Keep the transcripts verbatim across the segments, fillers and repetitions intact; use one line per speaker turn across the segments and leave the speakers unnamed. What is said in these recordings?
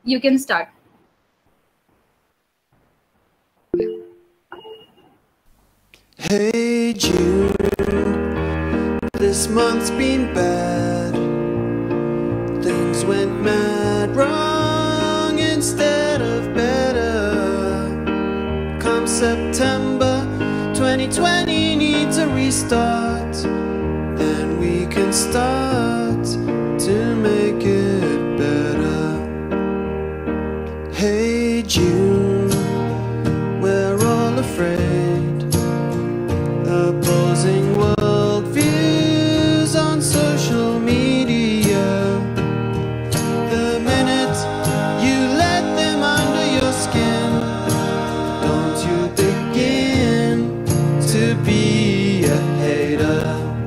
You can start.
Hey June, this month's been bad. Things went mad wrong instead of better. Come September, twenty twenty needs a restart. Then we can start to make it better. Hey June, we're all afraid. Opposing worldviews on social media. The minute you let them under your skin, don't you begin to be a hater.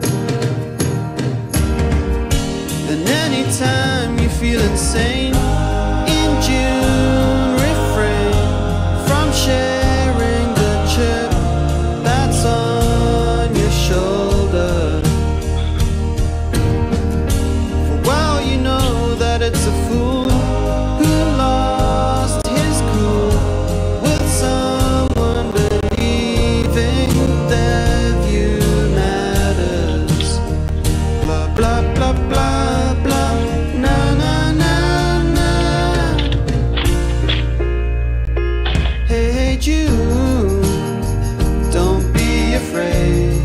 And anytime you feel insane in June, refrain from sharing the chip that's on your shoulder. For well you know that it's a fool who lost his cool with someone believing their view matters. Blah blah blah blah blah. Na na na na. Hey hey June, don't be afraid.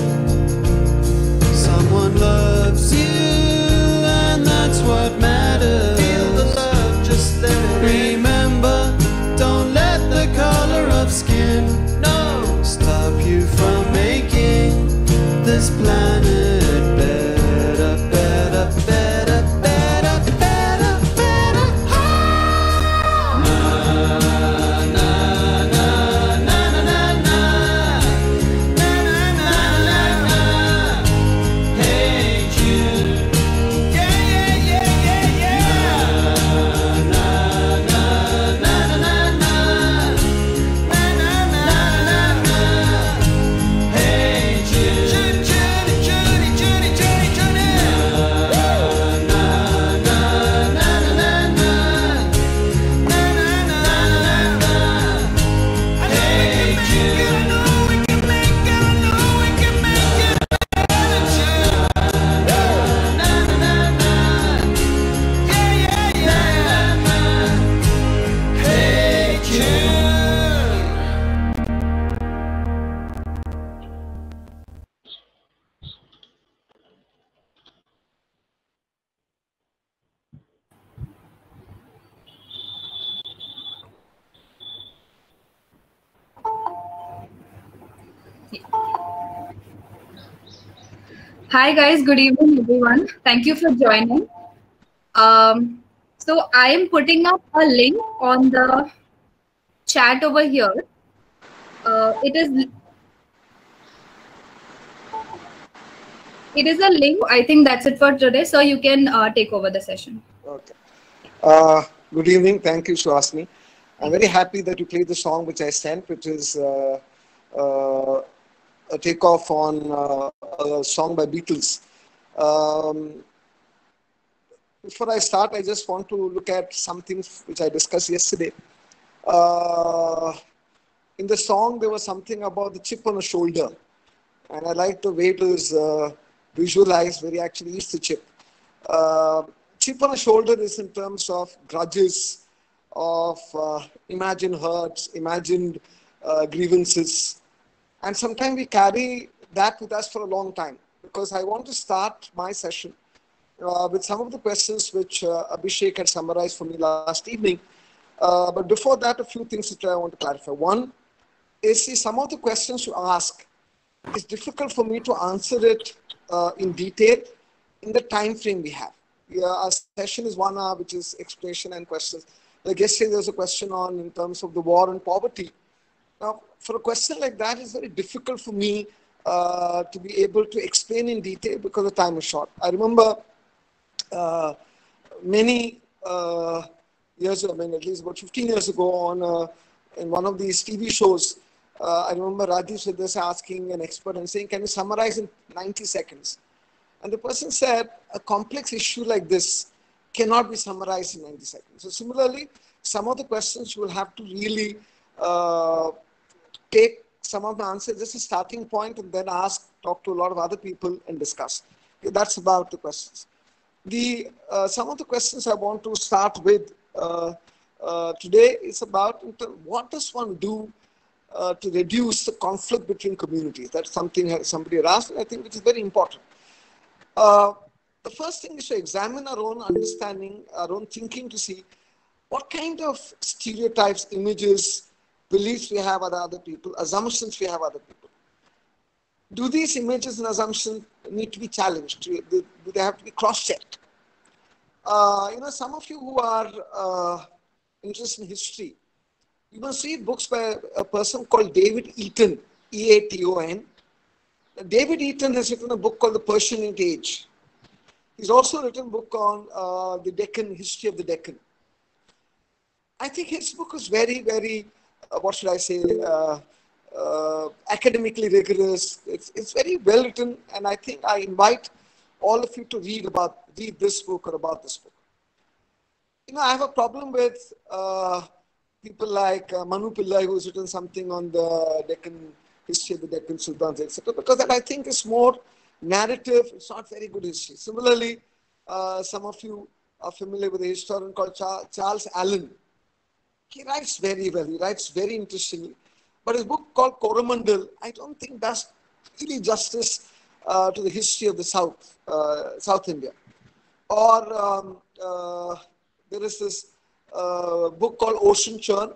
Someone loves you, and that's what matters. Feel the love, just let it remember, don't let the color of skin no stop you from making this planet better, better, better, better, better, better. Na na na na na na na. Na na na na na. Hey June. Yeah yeah yeah yeah yeah. Na na na na na na. Na na na na na. Hey June. Judy Judy Judy Judy Judy Judy. Na na na na na na na. Na na na na na. Hey June. I know we can make it. I know we can make it better, June. Na na na na. Yeah yeah yeah. Hey June.
Hi guys, good evening everyone. Thank you for joining. Um, so I am putting up a link on the chat over here. Uh, it is it is a link. I think that's it for today. So you can uh, take over the session.
Okay. Uh, good evening. Thank you, Suhasini. I'm very happy that you played the song which I sent, which is uh, uh, a takeoff on uh, a song by Beatles. Um, before I start, I just want to look at some things which I discussed yesterday. Uh, in the song, there was something about the chip on the shoulder. And I like the way it is uh, visualized, where he actually eats the chip. Uh, chip on the shoulder is in terms of grudges, of uh, imagined hurts, imagined uh, grievances. And sometimes we carry that with us for a long time. Because I want to start my session uh, with some of the questions which uh, Abhishek had summarized for me last evening. Uh, but before that, a few things which I want to clarify. One is, see, some of the questions you ask, it's difficult for me to answer it uh, in detail in the time frame we have. Yeah, our session is one hour, which is explanation and questions. Like yesterday, there was a question on in terms of the war and poverty. Now, for a question like that, it's very difficult for me uh, to be able to explain in detail because the time is short. I remember uh, many uh, years ago, I mean, at least about fifteen years ago, on uh, in one of these T V shows, uh, I remember Rajiv Siddhas asking an expert and saying, "Can you summarize in ninety seconds?" And the person said, "A complex issue like this cannot be summarized in ninety seconds. So similarly, some of the questions you will have to really uh, take some of the answers, just a starting point, and then ask, talk to a lot of other people and discuss. Okay, that's about the questions. The uh, some of the questions I want to start with uh, uh, today is about what does one do uh, to reduce the conflict between communities. That's something somebody had asked, and I think it is very important. Uh, the first thing is to examine our own understanding, our own thinking, to see what kind of stereotypes, images, beliefs we have about other people, assumptions we have about other people. Do these images and assumptions need to be challenged? Do they have to be cross-checked? Uh, you know, some of you who are uh, interested in history, you must read books by a person called David Eaton, E A T O N. David Eaton has written a book called The Persianate Age. He's also written a book on uh, the Deccan, history of the Deccan. I think his book is very, very, uh, what should I say, uh, uh, academically rigorous. It's, it's very well written, and I think I invite all of you to read about, read this book or about this book. You know, I have a problem with uh, people like uh, Manu Pillai, who's written something on the Deccan, history of the Deccan Sultans, et cetera, because that I think is more narrative. It's not very good history. Similarly, uh, some of you are familiar with a historian called Char Charles Allen. He writes very well. He writes very interestingly. But his book called Coromandel, I don't think does really justice uh, to the history of the South, uh, South India. Or um, uh, there is this uh, book called Ocean Churn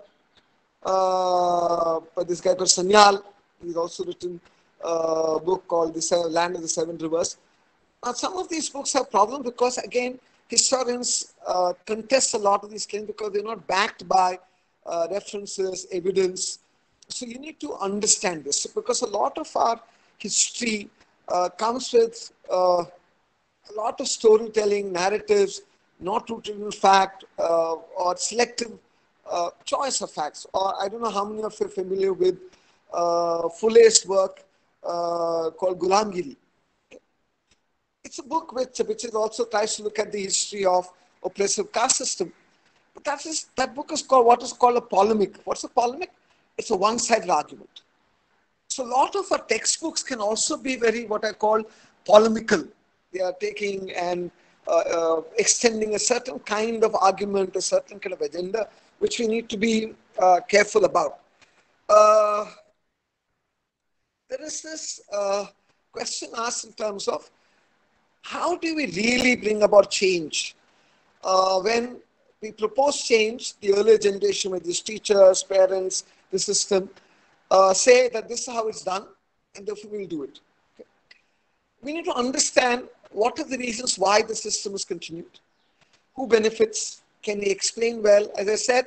uh, by this guy called Sanyal. He's also written a book called The Land of the Seven Rivers. Now, some of these books have problems because, again, historians uh, contest a lot of these claims because they're not backed by uh, references, evidence. So you need to understand this, because a lot of our history uh, comes with uh, a lot of storytelling, narratives, not rooted in fact, uh, or selective uh, choice of facts. Or I don't know how many of you are familiar with uh, Fulle's work uh, called Gulamgiri. It's a book which, which is also tries to look at the history of oppressive caste system. But that, is, that book is called what is called a polemic. What's a polemic? It's a one-sided argument. So a lot of our textbooks can also be very what I call polemical. They are taking and uh, uh, extending a certain kind of argument, a certain kind of agenda, which we need to be uh, careful about. Uh, there is this uh, question asked in terms of how do we really bring about change? Uh, when we propose change, the earlier generation, with these teachers, parents, the system, uh, say that this is how it's done, and therefore we'll do it. Okay. We need to understand what are the reasons why the system is continued, who benefits, can we explain well. As I said,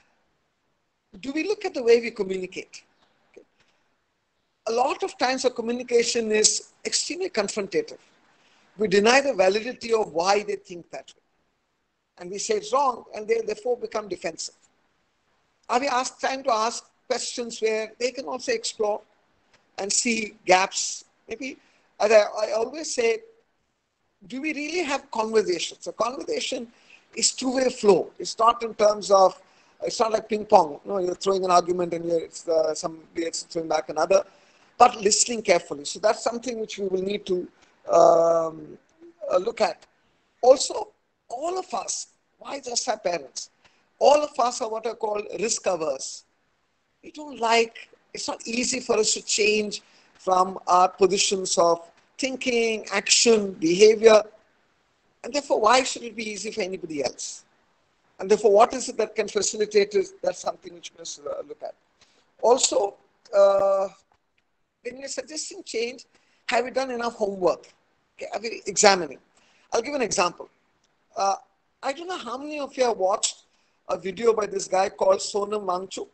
do we look at the way we communicate? Okay. A lot of times our communication is extremely confrontative. We deny the validity of why they think that way. And we say it's wrong, and they therefore become defensive. Are we ask, trying to ask questions where they can also explore and see gaps? Maybe, as I, I always say, do we really have conversations? A conversation is two-way flow. It's not in terms of, it's not like ping pong. No, you're throwing an argument and you're, it's, uh, somebody else is throwing back another, but listening carefully. So that's something which we will need to um, uh, look at. Also, all of us, why just our parents? All of us are what I call risk averse. We don't like, it's not easy for us to change from our positions of thinking, action, behavior. And therefore, why should it be easy for anybody else? And therefore, what is it that can facilitate it? That's something which we must uh, look at. Also, uh, when you're suggesting change, have we done enough homework? Okay, are we examining? I'll give an example. Uh, I don't know how many of you have watched a video by this guy called Sonam Wangchuk.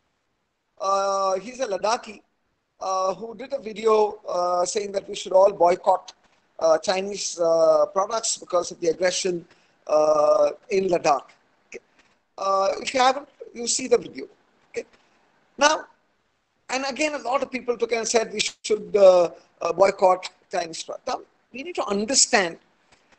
Uh, he's a Ladakhi uh, who did a video uh, saying that we should all boycott uh, Chinese uh, products because of the aggression uh, in Ladakh. Okay. Uh, if you haven't, you see the video. Okay. Now, and again, a lot of people took and said we should uh, uh, boycott Chinese products. Now, we need to understand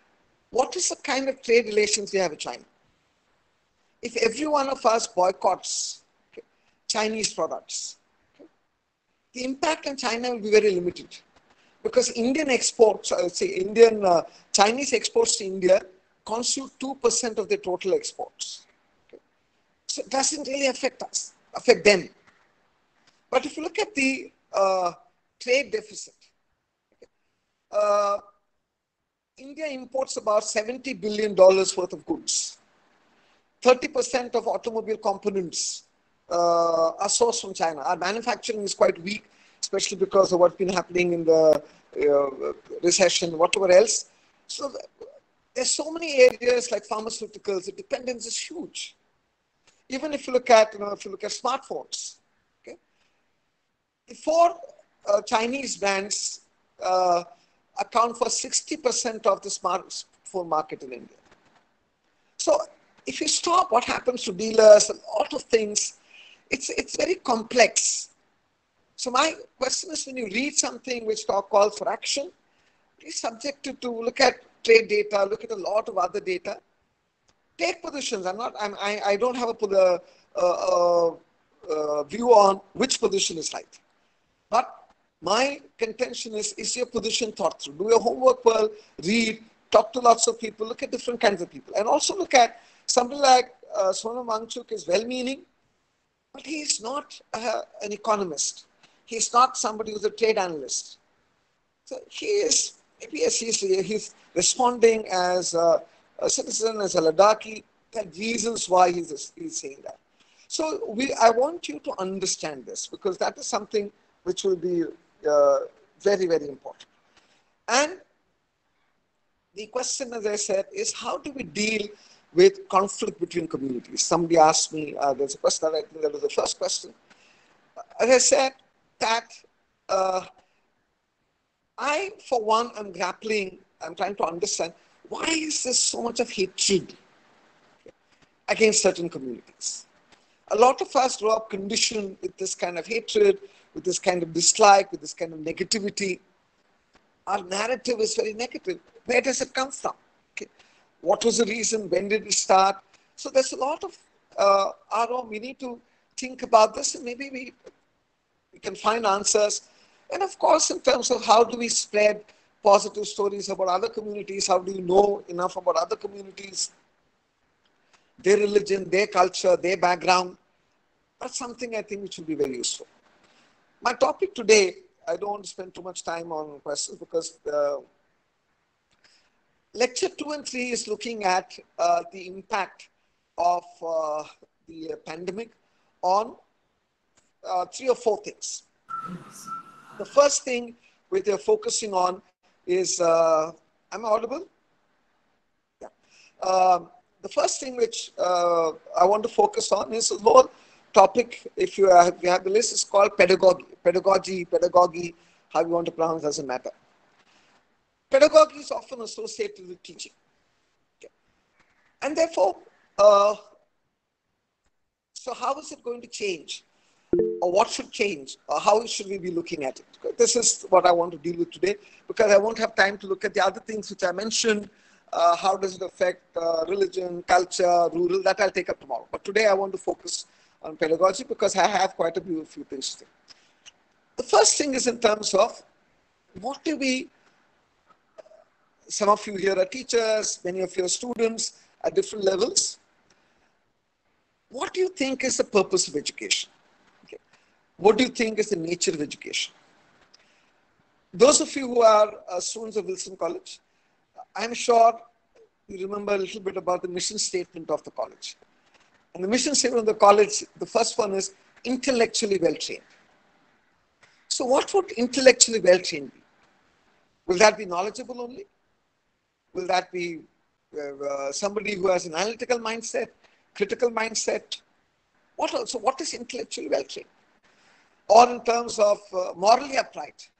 what is the kind of trade relations we have with China? If every one of us boycotts okay, Chinese products, okay, the impact on China will be very limited. Because Indian exports, I would say Indian, uh, Chinese exports to India constitute two percent of their total exports. Okay. So it doesn't really affect us, affect them. But if you look at the uh, trade deficit, okay, uh, India imports about seventy billion dollars worth of goods. thirty percent of automobile components uh, are sourced from China. Our manufacturing is quite weak, especially because of what's been happening in the uh, recession, whatever else. So there's so many areas like pharmaceuticals, the dependence is huge. Even if you look at, you know, if you look at smartphones, okay, the four uh, Chinese brands uh, account for sixty percent of the smartphone market in India. So if you stop, what happens to dealers, a lot of things, it's, it's very complex. So my question is, when you read something which calls for action, be subjected to look at trade data, look at a lot of other data, take positions. I'm not, I'm, I, I don't have a, a, a, a view on which position is right. But my contention is, is your position thought through? Do your homework well, read, talk to lots of people, look at different kinds of people. And also look at somebody like uh, Sonam Wangchuk is well-meaning, but he is not uh, an economist. He's not somebody who's a trade analyst. So he is, maybe yes, he's, he's responding as a, a citizen, as a Ladakhi. There are reasons why he's, he's saying that. So we, I want you to understand this, because that is something which will be uh, very, very important. And the question, as I said, is how do we deal with conflict between communities? Somebody asked me, uh, there's a question, I think that was the first question. As I said, that uh, I, for one, am grappling, I'm trying to understand, why is there so much of hatred against certain communities? A lot of us grow up conditioned with this kind of hatred, with this kind of dislike, with this kind of negativity. Our narrative is very negative. Where does it come from? Okay. What was the reason? When did it start? So there's a lot of uh, our own, we need to think about this, and maybe we, we can find answers. And of course, in terms of how do we spread positive stories about other communities, how do you know enough about other communities, their religion, their culture, their background, that's something I think which will be very useful. My topic today, I don't want to spend too much time on questions because uh, lecture two and three is looking at uh, the impact of uh, the pandemic on uh, three or four things. The first thing which they're focusing on is, uh, am I audible? Yeah. Uh, the first thing which uh, I want to focus on is the whole topic, if you have, if you have the list, is called pedagogy. Pedagogy, pedagogy, how you want to pronounce doesn't matter. Pedagogy is often associated with teaching. Okay. And therefore, uh, so how is it going to change? Or what should change? Or how should we be looking at it? This is what I want to deal with today, because I won't have time to look at the other things which I mentioned. Uh, how does it affect uh, religion, culture, rural? That I'll take up tomorrow. But today I want to focus on pedagogy because I have quite a few, few things to say. The first thing is in terms of what do we, some of you here are teachers, many of you are students at different levels. What do you think is the purpose of education? Okay. What do you think is the nature of education? Those of you who are uh, students of Wilson College, I'm sure you remember a little bit about the mission statement of the college. And the mission statement of the college, the first one is intellectually well-trained. So what would intellectually well-trained be? Will that be knowledgeable only? Will that be uh, uh, somebody who has an analytical mindset, critical mindset? What also? What is intellectually well-trained? Or in terms of uh, morally upright?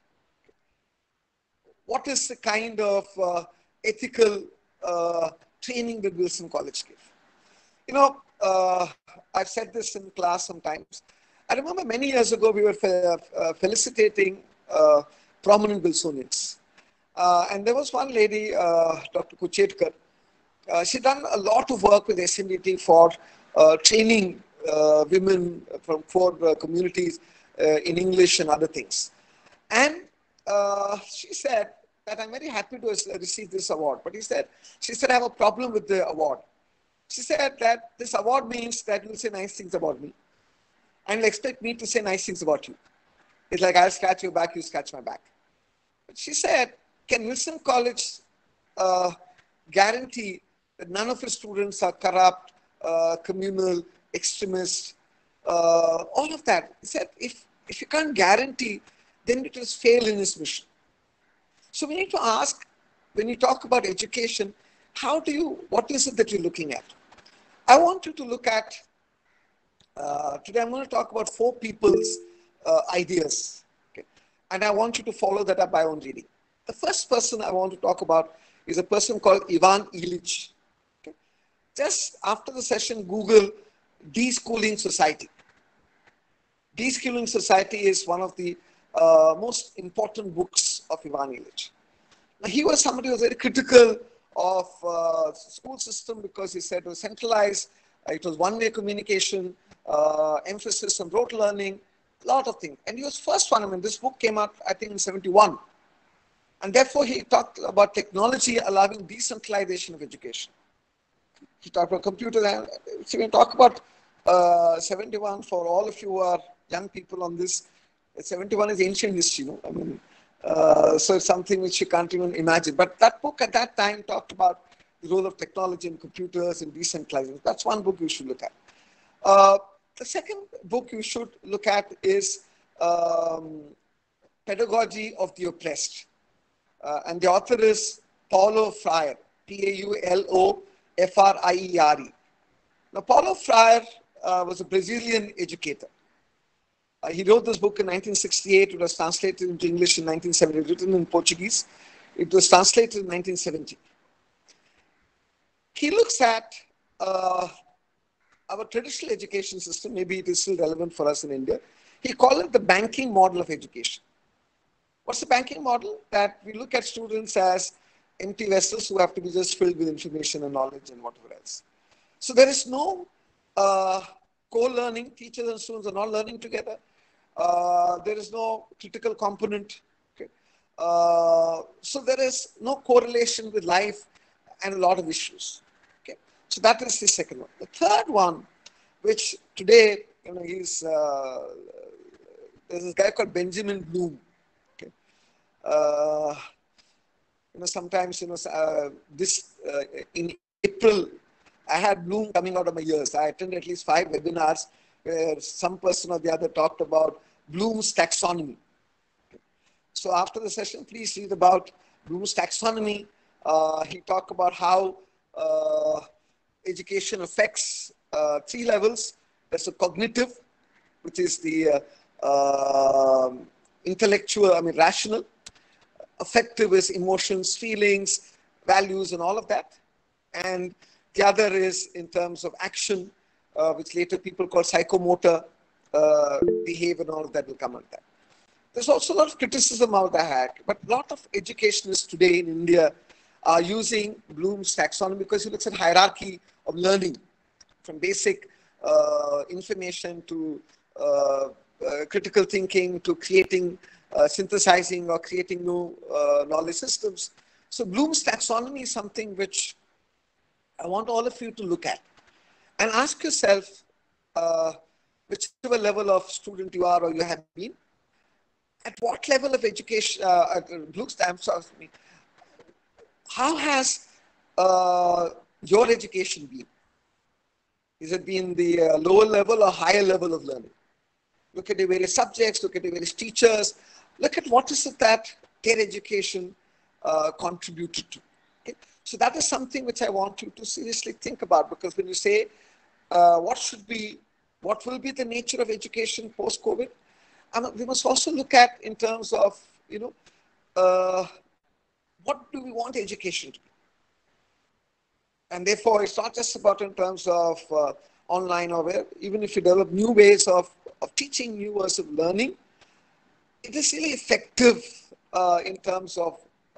What is the kind of uh, ethical uh, training that Wilson College gives? You know, uh, I've said this in class sometimes. I remember many years ago we were uh, felicitating uh, prominent Wilsonians. Uh, and there was one lady, uh, Doctor Kuchetkar. Uh, she done a lot of work with S M D T for uh, training uh, women from four uh, communities uh, in English and other things. And uh, she said that I'm very happy to receive this award. But he said, she said, I have a problem with the award. She said that this award means that you'll say nice things about me and you'll expect me to say nice things about you. It's like I'll scratch your back, you scratch my back. But she said, can Wilson College uh, guarantee that none of his students are corrupt, uh, communal, extremist, uh, all of that? He said, if, if you can't guarantee, then it will fail in its mission. So we need to ask, when you talk about education, how do you, what is it that you're looking at? I want you to look at, uh, today I'm going to talk about four people's uh, ideas. Okay? And I want you to follow that up by own reading. The first person I want to talk about is a person called Ivan Illich. Okay? Just after the session, Google Deschooling Society. Deschooling Society is one of the uh, most important books of Ivan Illich. Now, he was somebody who was very critical of uh, school system because he said it was centralized, uh, it was one-way communication, uh, emphasis on rote learning, a lot of things. And he was first one. I mean, this book came out, I think, in seventy-one. And therefore, he talked about technology allowing decentralization of education. He talked about computers. And so we talk about uh, seventy-one for all of you who are young people on this. seventy-one is ancient history, you know. I mean, uh, so it's something which you can't even imagine. But that book at that time talked about the role of technology and computers and decentralization. That's one book you should look at. Uh, the second book you should look at is um, Pedagogy of the Oppressed. Uh, and the author is Paulo Freire, P A U L O F R I E R E. Now, Paulo Freire uh, was a Brazilian educator. Uh, he wrote this book in nineteen sixty-eight. It was translated into English in nineteen seventy, written in Portuguese. It was translated in nineteen seventy. He looks at uh, our traditional education system. Maybe it is still relevant for us in India. He called it the banking model of education. What's the banking model? That we look at students as empty vessels who have to be just filled with information and knowledge and whatever else. So there is no uh, co-learning. Teachers and students are not learning together. Uh, there is no critical component. Okay? Uh, so there is no correlation with life and a lot of issues. Okay? So that is the second one. The third one, which today, you know, he's, uh, there's this guy called Benjamin Bloom. Okay? Uh, you know, sometimes, you know, uh, this, uh, in April, I had Bloom coming out of my ears. I attended at least five webinars where some person or the other talked about Bloom's taxonomy. So after the session, please read about Bloom's taxonomy. Uh, he talked about how uh, education affects uh, three levels. There's a cognitive, which is the uh, uh, intellectual, I mean, rational. Affective is emotions, feelings, values, and all of that. And the other is in terms of action, uh, which later people call psychomotor uh, behavior, and all of that will come on that. There's also a lot of criticism of the hack, but a lot of educationists today in India are using Bloom's taxonomy because he looks at hierarchy of learning from basic uh, information to uh, uh, critical thinking to creating, uh, synthesizing or creating new uh, knowledge systems. So Bloom's taxonomy is something which I want all of you to look at and ask yourself, uh, whichever level of student you are or you have been, at what level of education, uh, at Bloom's taxonomy, how has uh, your education been? Is it been the uh, lower level or higher level of learning? Look at the various subjects, look at the various teachers, look at what is it that their education uh, contributed to. Okay? So that is something which I want you to seriously think about, because when you say uh, what should be, what will be the nature of education post-COVID, and we must also look at in terms of, you know, uh, what do we want education to be? And therefore, it's not just about in terms of uh, online or where, even if you develop new ways of, of teaching, new ways of learning, it is really effective uh, in terms of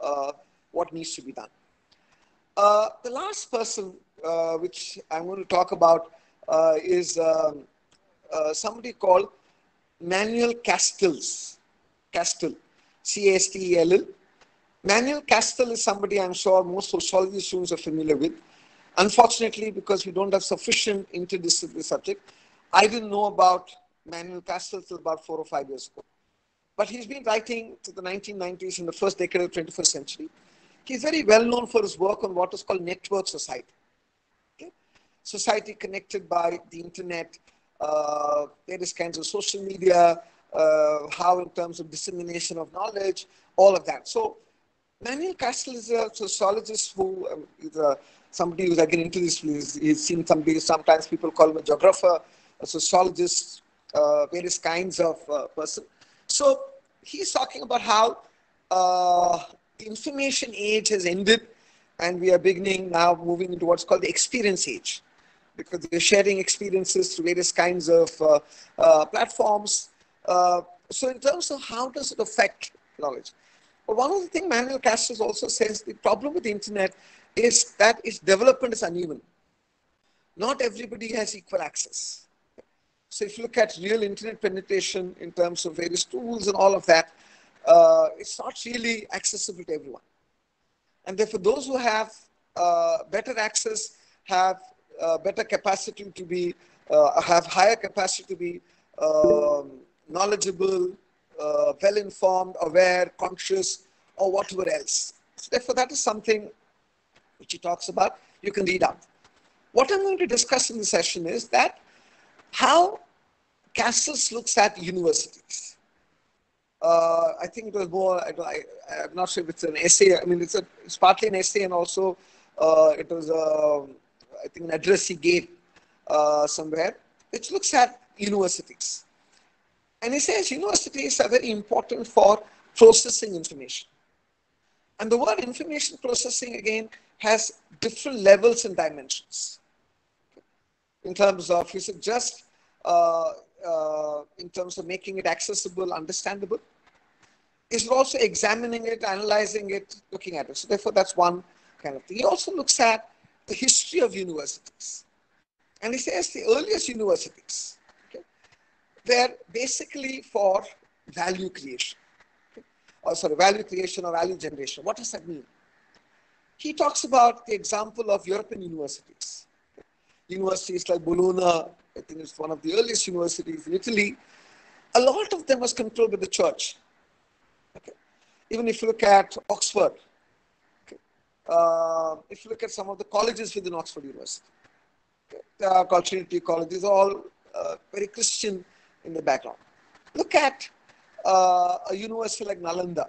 uh, what needs to be done. Uh, the last person uh, which I'm going to talk about uh, is um, uh, somebody called Manuel Castells. Castell, C A S T E L L. Manuel Castell is somebody I'm sure most sociology students are familiar with. Unfortunately, because we don't have sufficient interdisciplinary subject, I didn't know about Manuel Castell till about four or five years ago. But he's been writing to the nineteen nineties in the first decade of the twenty-first century. He's very well known for his work on what is called network society. Okay? Society connected by the internet, uh, various kinds of social media, uh, how in terms of dissemination of knowledge, all of that. So Manuel Castell is a sociologist who um, is a, somebody who's again into this. He's, he's seen somebody, sometimes people call him a geographer, a sociologist, uh, various kinds of uh, person. So he's talking about how uh, the information age has ended and we are beginning now moving into what's called the experience age, because we're sharing experiences through various kinds of uh, uh, platforms. Uh, so in terms of how does it affect knowledge? But one of the things Manuel Castells also says, the problem with the internet is that its development is uneven. Not everybody has equal access. So if you look at real internet penetration in terms of various tools and all of that, uh, it's not really accessible to everyone. And therefore, those who have uh, better access have uh, better capacity to be, uh, have higher capacity to be um, knowledgeable, uh, well-informed, aware, conscious, or whatever else. So therefore, that is something which he talks about. You can read out. What I'm going to discuss in the session is that how Castells looks at universities. Uh, I think it was more, I, I, I'm not sure if it's an essay. I mean, it's, a, it's partly an essay and also uh, it was, a, I think, an address he gave uh, somewhere, which looks at universities. And he says universities are very important for processing information. And the word information processing, again, has different levels and dimensions. In terms of, is it just uh, uh, in terms of making it accessible, understandable? Is it also examining it, analyzing it, looking at it? So therefore, that's one kind of thing. He also looks at the history of universities. And he says the earliest universities, okay, were basically for value creation. Okay? Or sorry, value creation or value generation. What does that mean? He talks about the example of European universities. Okay? Universities like Bologna, I think it's one of the earliest universities in Italy. A lot of them was controlled by the church. Okay? Even if you look at Oxford, okay? uh, if you look at some of the colleges within Oxford University, okay? They are called Trinity College. These are all uh, very Christian in the background. Look at uh, a university like Nalanda.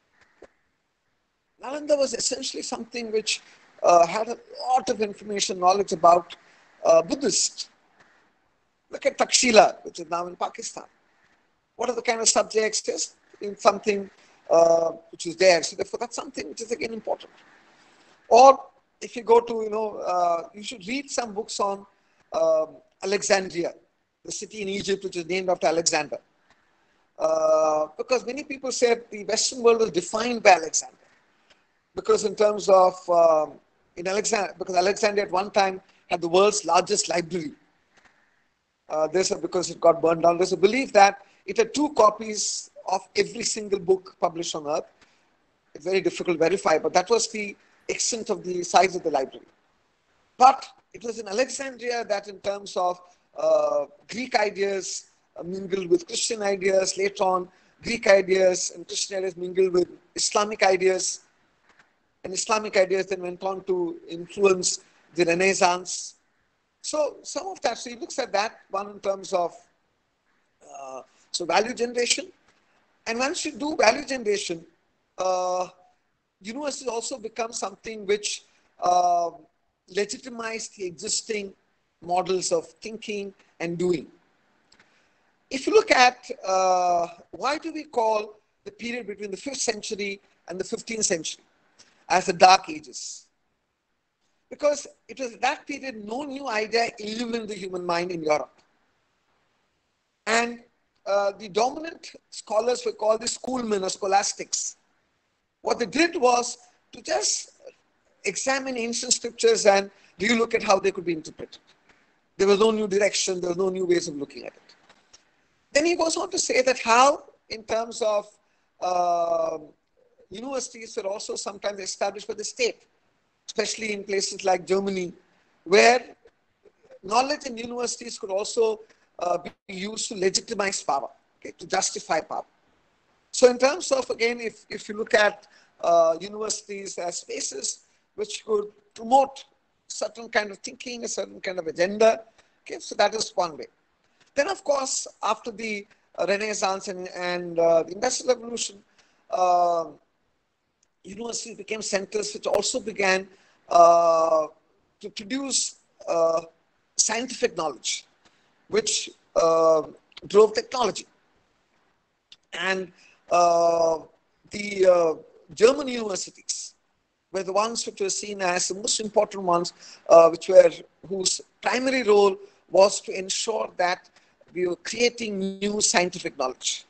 Nalanda was essentially something which uh, had a lot of information, knowledge about uh, Buddhists. Look at Takshila, which is now in Pakistan. What are the kind of subjects? Just in something uh, which is there. So therefore, that's something which is again important. Or if you go to, you know, uh, you should read some books on um, Alexandria, the city in Egypt which is named after Alexander. Uh, because many people said the Western world was defined by Alexander. Because in terms of, um, in Alexander, because Alexandria at one time had the world's largest library. Uh, there's a, because it got burned down, there's a belief that it had two copies of every single book published on earth. It's very difficult to verify, but that was the extent of the size of the library. But it was in Alexandria that in terms of uh, Greek ideas uh, mingled with Christian ideas, later on Greek ideas and Christian ideas mingled with Islamic ideas, and Islamic ideas then went on to influence the Renaissance. So some of that, so he looks at that one in terms of uh, so value generation. And once you do value generation, uh, universities also become something which uh, legitimize the existing models of thinking and doing. If you look at uh, why do we call the period between the fifth century and the fifteenth century as the Dark Ages? Because it was that period no new idea illumined the human mind in Europe. And uh, the dominant scholars were called the schoolmen or scholastics. What they did was to just examine ancient scriptures and relook at how they could be interpreted. There was no new direction, there was no new ways of looking at it. Then he goes on to say that how, in terms of uh, universities were also sometimes established by the state, especially in places like Germany, where knowledge in universities could also uh, be used to legitimize power, okay, to justify power. So in terms of, again, if, if you look at uh, universities as spaces which could promote certain kind of thinking, a certain kind of agenda, okay, so that is one way. Then, of course, after the uh, Renaissance and, and uh, the Industrial Revolution, uh, universities became centers which also began uh, to produce uh, scientific knowledge, which uh, drove technology. And uh, the uh, German universities were the ones which were seen as the most important ones, uh, which were whose primary role was to ensure that we were creating new scientific knowledge.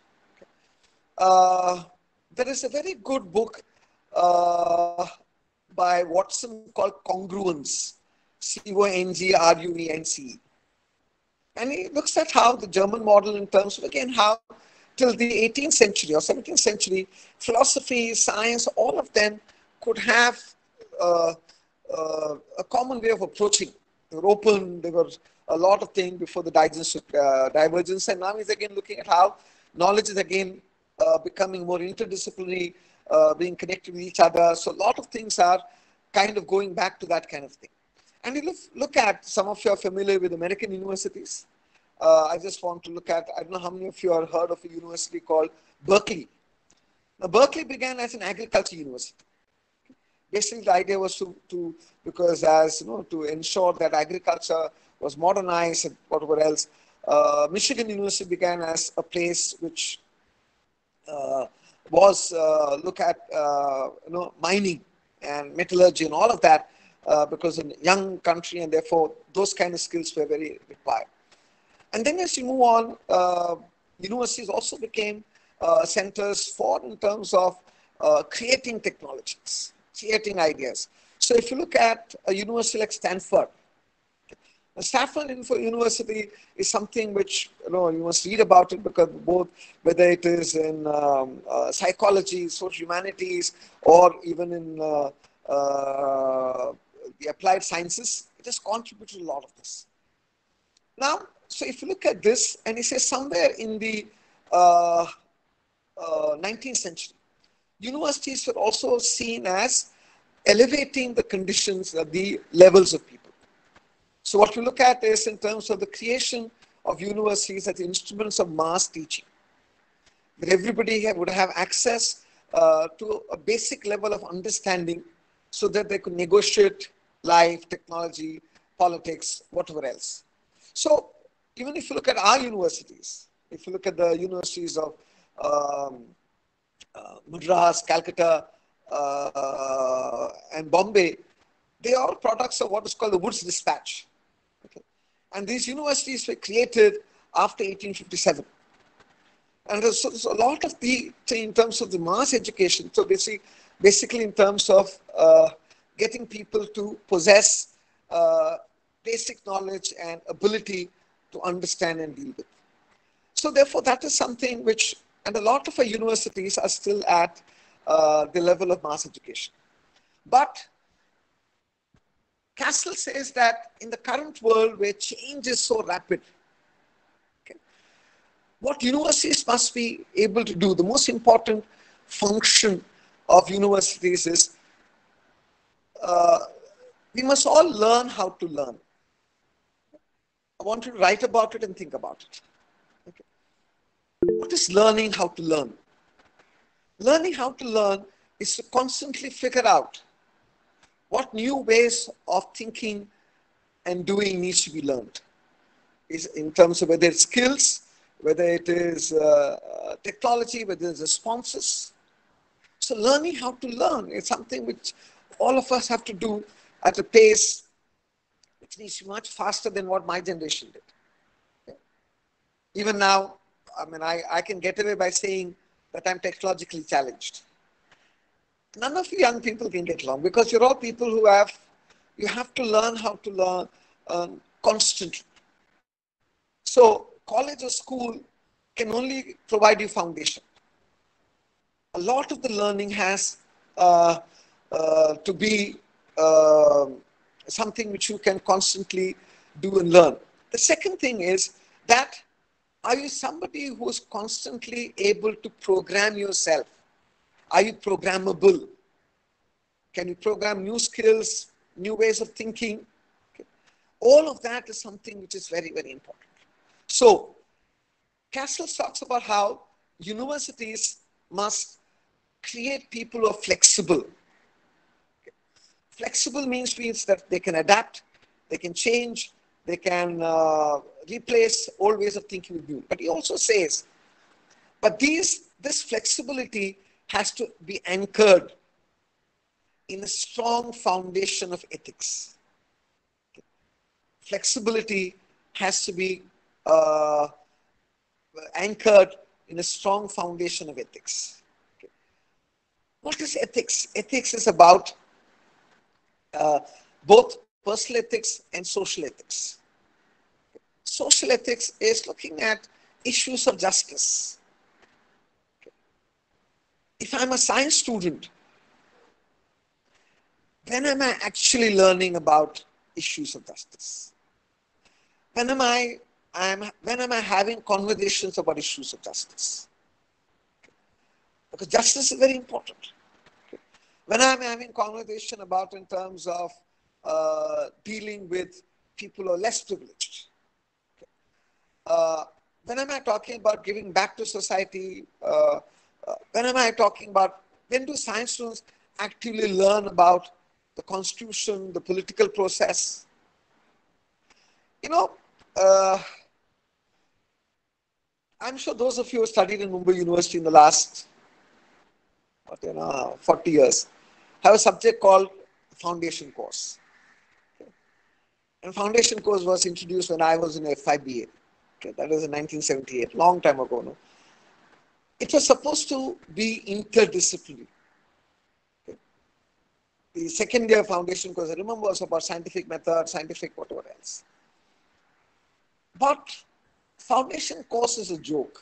Uh, there is a very good book uh, by Watson called Congruence, C O N G R U E N C E. And he looks at how the German model, in terms of, again, how till the eighteenth century or seventeenth century, philosophy, science, all of them could have uh, uh, a common way of approaching. They were open, there were a lot of things before the divergence, uh, divergence. And now he's again looking at how knowledge is again uh, becoming more interdisciplinary, uh, being connected with each other. So a lot of things are kind of going back to that kind of thing. And you look, look at, some of you are familiar with American universities. Uh, I just want to look at, I don't know how many of you have heard of a university called Berkeley. Now, Berkeley began as an agriculture university. Basically, the idea was to, to because as you know, to ensure that agriculture was modernized and whatever else. Uh, Michigan University began as a place which uh, was uh, look at uh, you know mining and metallurgy and all of that, uh, because in a young country, and therefore those kind of skills were very required. And then as you move on, uh, universities also became uh, centers for, in terms of uh, creating technologies, creating ideas. So if you look at a university like Stanford, Stanford University is something which, you know, you must read about it, because both, whether it is in um, uh, psychology, social humanities, or even in uh, uh, the applied sciences, it has contributed a lot of this. Now, so if you look at this, and he says somewhere in the uh, uh, nineteenth century, universities were also seen as elevating the conditions, uh, the levels of people. So what we look at is in terms of the creation of universities as instruments of mass teaching, that everybody would have access uh, to a basic level of understanding, so that they could negotiate life, technology, politics, whatever else. So even if you look at our universities, if you look at the universities of um, uh, Madras, Calcutta, uh, and Bombay, they are all products of what is called the Woods Dispatch. Okay? And these universities were created after eighteen fifty-seven. And there's, there's a lot of the, in terms of the mass education, so basically, basically in terms of uh, getting people to possess uh, basic knowledge and ability to understand and deal with. So therefore, that is something which, and a lot of our universities are still at uh, the level of mass education. But Castle says that in the current world where change is so rapid, okay, what universities must be able to do, the most important function of universities is uh, we must all learn how to learn. I want you to write about it and think about it. Okay. What is learning how to learn? Learning how to learn is to constantly figure out what new ways of thinking and doing needs to be learned. Is in terms of whether it's skills, whether it is uh, technology, whether it's responses. So learning how to learn is something which all of us have to do at a pace which needs to be much faster than what my generation did. Okay. Even now, I mean, I, I can get away by saying that I'm technologically challenged. none of you young people can get along because you're all people who have, you have to learn how to learn um, constantly. So college or school can only provide you foundation. A lot of the learning has uh, uh, to be uh, something which you can constantly do and learn. The second thing is that are you somebody who is constantly able to program yourself? Are you programmable? Can you program new skills, new ways of thinking? Okay. All of that is something which is very, very important. So, Castle talks about how universities must create people who are flexible. Okay. Flexible means means that they can adapt, they can change, they can uh, replace old ways of thinking with new. But he also says, but these, this flexibility has to be anchored in a strong foundation of ethics. Okay. Flexibility has to be uh, anchored in a strong foundation of ethics. Okay. What is ethics? Ethics is about uh, both personal ethics and social ethics. Okay. Social ethics is looking at issues of justice. Okay. If I'm a science student, when am I actually learning about issues of justice? When am I, I'm, when am I having conversations about issues of justice? Because justice is very important. When I'm having conversation about in terms of uh, dealing with people who are less privileged. Uh, when am I talking about giving back to society? Uh, uh, when am I talking about, when do science students actively learn about the constitution, the political process? You know, uh, I'm sure those of you who studied in Mumbai University in the last, what, you know, forty years, have a subject called foundation course. Okay. And foundation course was introduced when I was in F five B A. Okay. That was in nineteen seventy-eight, long time ago. No? It was supposed to be interdisciplinary. Okay. The second year foundation course, I remember, was about scientific method, scientific whatever else. But foundation course is a joke.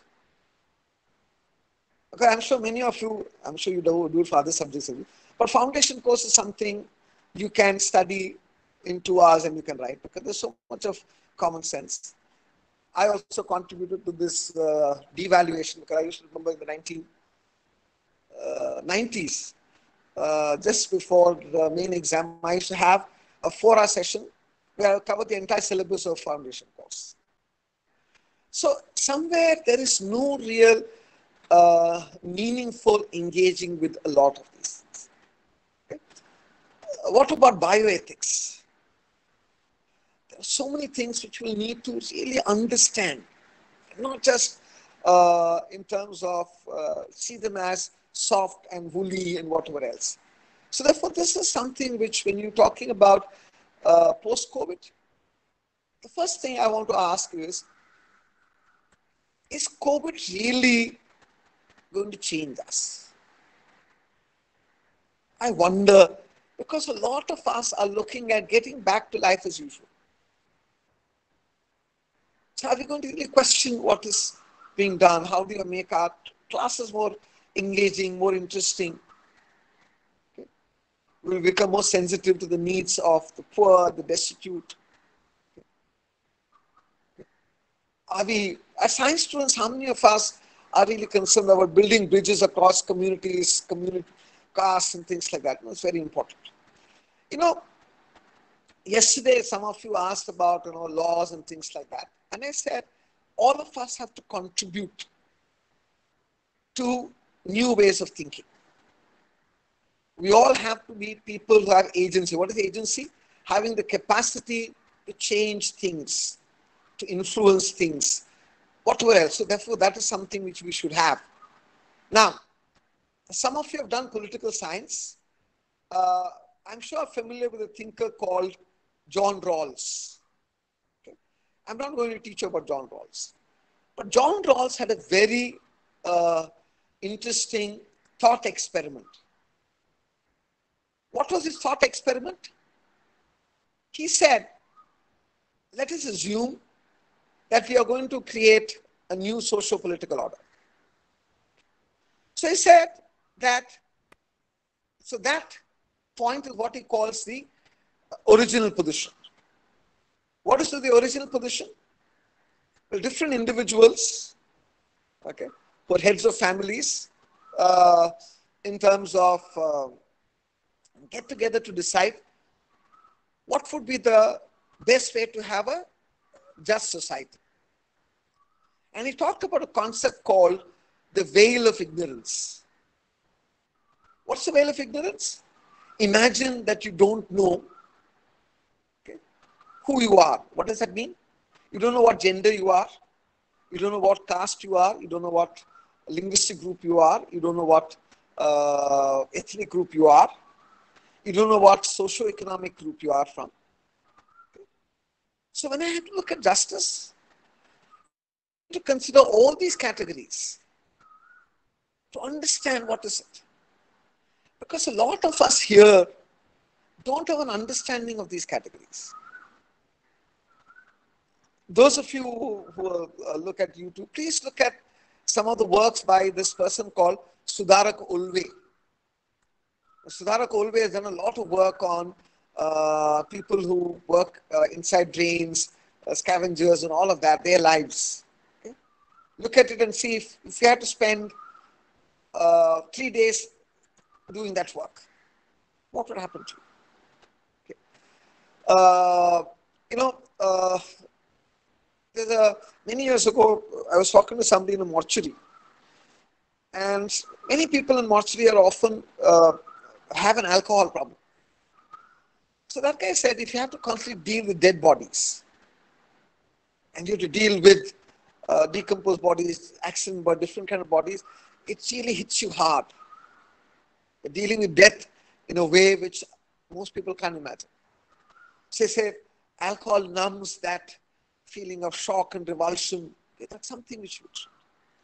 Okay, I'm sure many of you, I'm sure you do, do it for other subjects, but foundation course is something you can study in two hours and you can write because there's so much of common sense. I also contributed to this uh, devaluation because I used to remember in the nineteen nineties, uh, just before the main exam, I used to have a four hour session where I covered the entire syllabus of foundation course. So somewhere there is no real uh, meaningful engaging with a lot of these things. Okay? What about bioethics? There are so many things which we need to really understand, not just uh, in terms of uh, see them as soft and woolly and whatever else. So therefore, this is something which when you're talking about uh, post-COVID, the first thing I want to ask you is, is COVID really going to change us? I wonder, because a lot of us are looking at getting back to life as usual. So are we going to really question what is being done? How do you make our classes more engaging, more interesting? Okay. We'll become more sensitive to the needs of the poor, the destitute. Okay. Okay. Are we, as science students, how many of us are really concerned about building bridges across communities, community castes and things like that? No, it's very important. You know, yesterday some of you asked about, you know, laws and things like that. And I said, all of us have to contribute to new ways of thinking. We all have to be people who have agency. What is agency? Having the capacity to change things, to influence things, whatever else. So therefore, that is something which we should have. Now, some of you have done political science. Uh, I'm sure you're familiar with a thinker called John Rawls. Okay. I'm not going to teach you about John Rawls. But John Rawls had a very uh, interesting thought experiment. What was his thought experiment? He said, let us assume that we are going to create a new socio-political order. So he said that, so that point is what he calls the original position. What is the original position? Well, different individuals, okay, who are heads of families, uh, in terms of uh, get together to decide what would be the best way to have a just society. And he talked about a concept called the veil of ignorance. What's the veil of ignorance? Imagine that you don't know, okay, who you are. What does that mean? You don't know what gender you are. You don't know what caste you are. You don't know what linguistic group you are. You don't know what uh, ethnic group you are. You don't know what socio-economic group you are from. Okay. So when I had to look at justice, to consider all these categories, to understand what is it. Because a lot of us here don't have an understanding of these categories. Those of you who, who uh, look at YouTube, please look at some of the works by this person called Sudarak Ulve. Sudarak Ulve has done a lot of work on uh, people who work uh, inside drains, uh, scavengers and all of that, their lives. Okay? Look at it and see if, if you had to spend uh, three days doing that work, what would happen to you? Okay. Uh, you know, uh, there's a, many years ago, I was talking to somebody in a mortuary, and many people in mortuary are often uh, have an alcohol problem. So that guy said, if you have to constantly deal with dead bodies, and you have to deal with uh, decomposed bodies, accident but different kind of bodies, it really hits you hard. You're dealing with death in a way which most people can't imagine. So they say alcohol numbs that feeling of shock and revulsion. That's something which you should.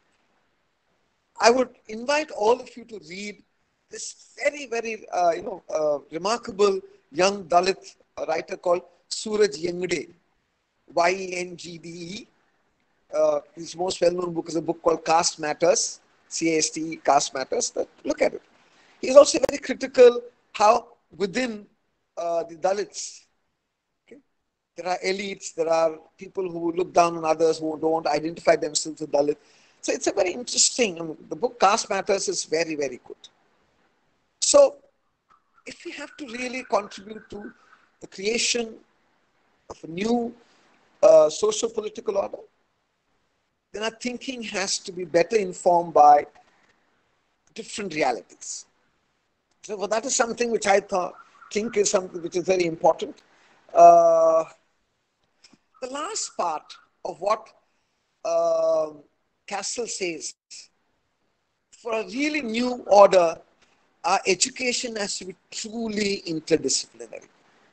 I would invite all of you to read this very, very, uh, you know, uh, remarkable young Dalit writer called Suraj Yengde, Y E N G D E. Uh, his most well-known book is a book called Caste Matters, C A S T E, Caste Matters. But look at it. He's also very critical how within uh, the Dalits, okay, there are elites, there are people who look down on others who don't identify themselves as Dalit. So it's a very interesting, I mean, the book Caste Matters is very, very good. So if we have to really contribute to the creation of a new uh, socio-political order, then our thinking has to be better informed by different realities. So well, that is something which I thought, think is something which is very important. Uh, the last part of what uh, Castle says, for a really new order, our education has to be truly interdisciplinary.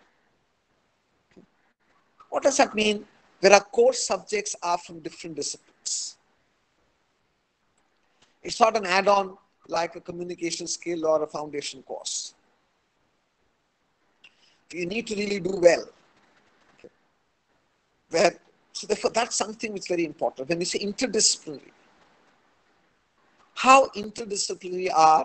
What does that mean? Where our core subjects are from different disciplines. It's not an add-on like a communication skill or a foundation course. You need to really do well. Okay. Where, so therefore, that's something which is very important. When you say interdisciplinary, how interdisciplinary are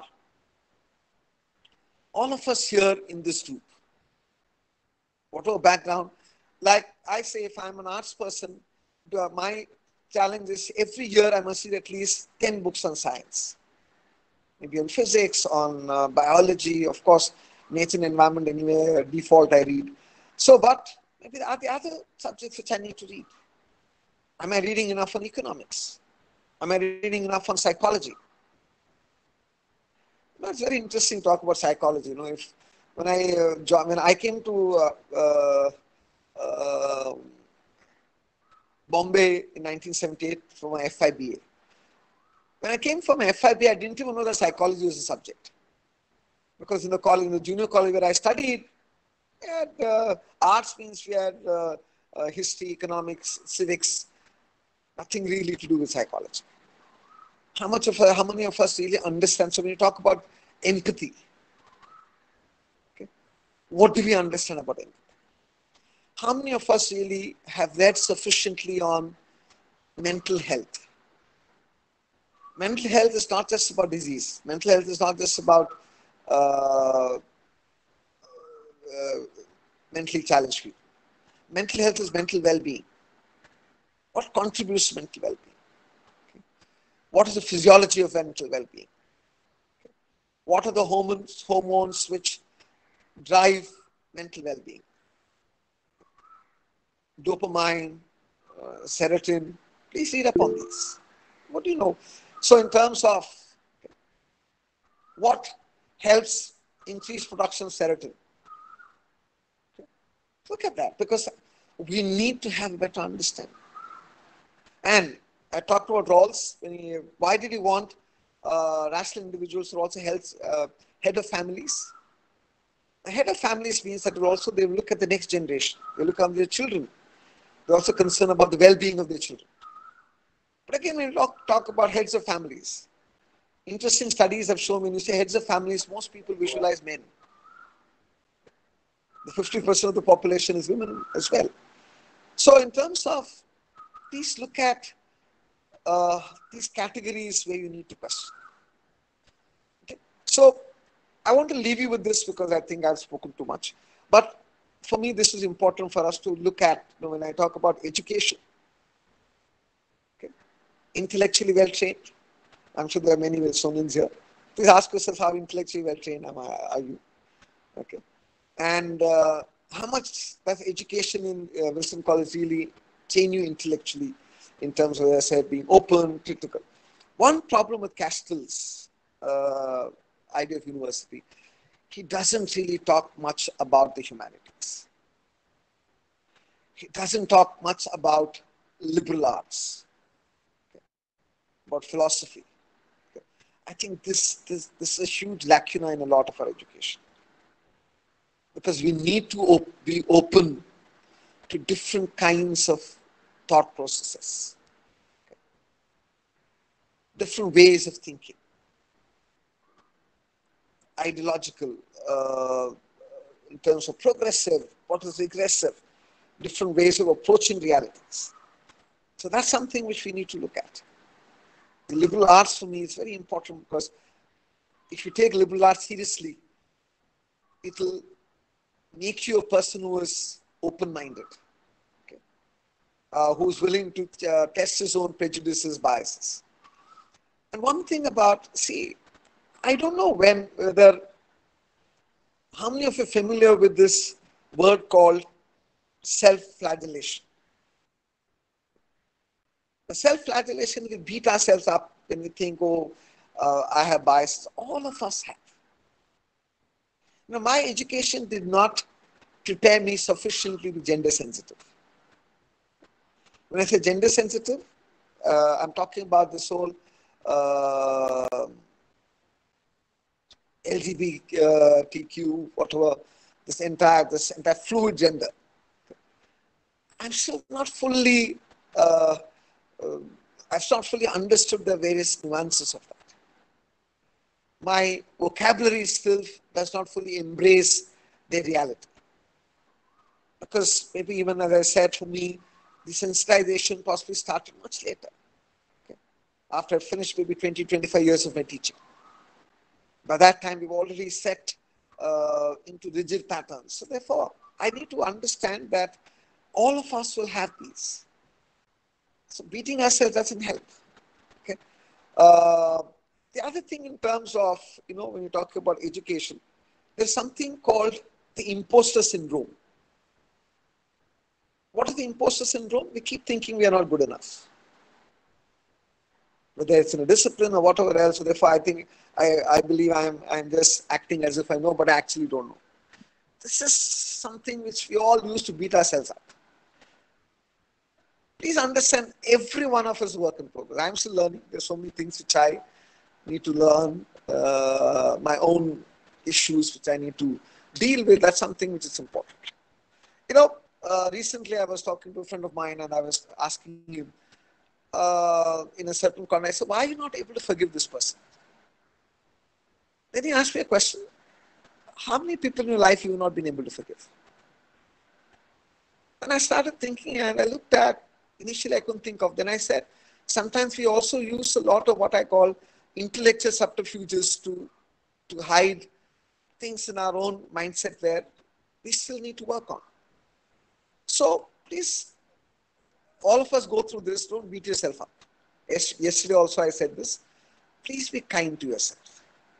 all of us here in this group? Whatever background, like I say, if I'm an arts person, my challenge is every year I must read at least ten books on science. Maybe on physics, on uh, biology, of course, nature and environment anyway, default I read. So, but maybe there are the other subjects which I need to read. Am I reading enough on economics? Am I reading enough on psychology? You know, it's very interesting to talk about psychology. You know, if when I uh, joined, when I came to uh, uh, uh, Bombay in nineteen seventy-eight for my F I B A. When I came for my F I B A, I didn't even know that psychology was a subject. Because in the college, in the junior college where I studied, we had uh, arts means we had uh, uh, history, economics, civics, nothing really to do with psychology. How much of uh, how many of us really understand? So when you talk about empathy, okay, What do we understand about empathy? How many of us really have read sufficiently on mental health? Mental health is not just about disease. Mental health is not just about uh, uh, mentally challenged people. Mental health is mental well-being. What contributes to mental well-being? Okay. What is the physiology of mental well-being? Okay. What are the hormones, hormones which drive mental well-being? Dopamine, uh, serotonin. Please read up on these. What do you know? So in terms of what helps increase production of serotonin, okay, look at that, because we need to have a better understanding. And I talked about roles. When he, why did he want uh, rational individuals who are also health, uh, head of families? The head of families means that also they look at the next generation. They look at their children. They're also concerned about the well-being of their children. But again, when we talk, talk about heads of families, interesting studies have shown when you say heads of families, most people visualize men. The fifty percent of the population is women as well. So in terms of, please look at uh, these categories where you need to question. Okay. So I want to leave you with this because I think I've spoken too much. But for me, this is important for us to look at, you know, when I talk about education. Okay. Intellectually well trained. I'm sure there are many Wilsonians here. Please ask yourself, how intellectually well trained am I, are you? Okay. And uh, how much does education in uh, Wilson College really train you intellectually in terms of, as I said, being open, critical? One problem with Castle's uh, idea of university, he doesn't really talk much about the humanities. He doesn't talk much about liberal arts, okay, about philosophy. Okay. I think this, this, this is a huge lacuna in a lot of our education. Because we need to op- be open to different kinds of thought processes, okay, different ways of thinking, ideological, uh, in terms of progressive, what is regressive, different ways of approaching realities. So that's something which we need to look at. The liberal arts for me is very important because if you take liberal arts seriously, it will make you a person who is open-minded, okay, uh, who's willing to uh, test his own prejudices, biases. And one thing about, see, I don't know when, whether, how many of you are familiar with this word called self-flagellation? The self-flagellation, we beat ourselves up when we think, oh, uh, I have biases. All of us have. You know, my education did not prepare me sufficiently to be gender sensitive. When I say gender sensitive, uh, I'm talking about this whole uh, L G B T Q, whatever, this entire, this entire fluid gender. I'm still not fully, uh, uh, I've not fully understood the various nuances of that. My vocabulary still does not fully embrace their reality. Because maybe even as I said, for me, the sensitization possibly started much later. Okay. After I finished maybe twenty, twenty-five years of my teaching. By that time, we've already set uh, into rigid patterns. So therefore, I need to understand that all of us will have these. So beating ourselves doesn't help. Okay. Uh, the other thing in terms of, you know, when you talk about education, there's something called the imposter syndrome. What is the imposter syndrome? We keep thinking we are not good enough. Whether it's in a discipline or whatever else. So therefore, I think, I, I believe I'm, I'm just acting as if I know, but I actually don't know. This is something which we all use to beat ourselves up. Please understand, every one of us is work in progress. I'm still learning. There's so many things which I need to learn, uh, my own issues which I need to deal with. That's something which is important. You know, uh, recently I was talking to a friend of mine and I was asking him uh, in a certain context, I said, why are you not able to forgive this person? Then he asked me a question. how many people in your life you have not been able to forgive? And I started thinking, and I looked at, initially I couldn't think of, then I said, sometimes we also use a lot of what I call intellectual subterfuges to, to hide things in our own mindset where we still need to work on. So please, all of us go through this, don't beat yourself up. Yes, yesterday also I said this, please be kind to yourself.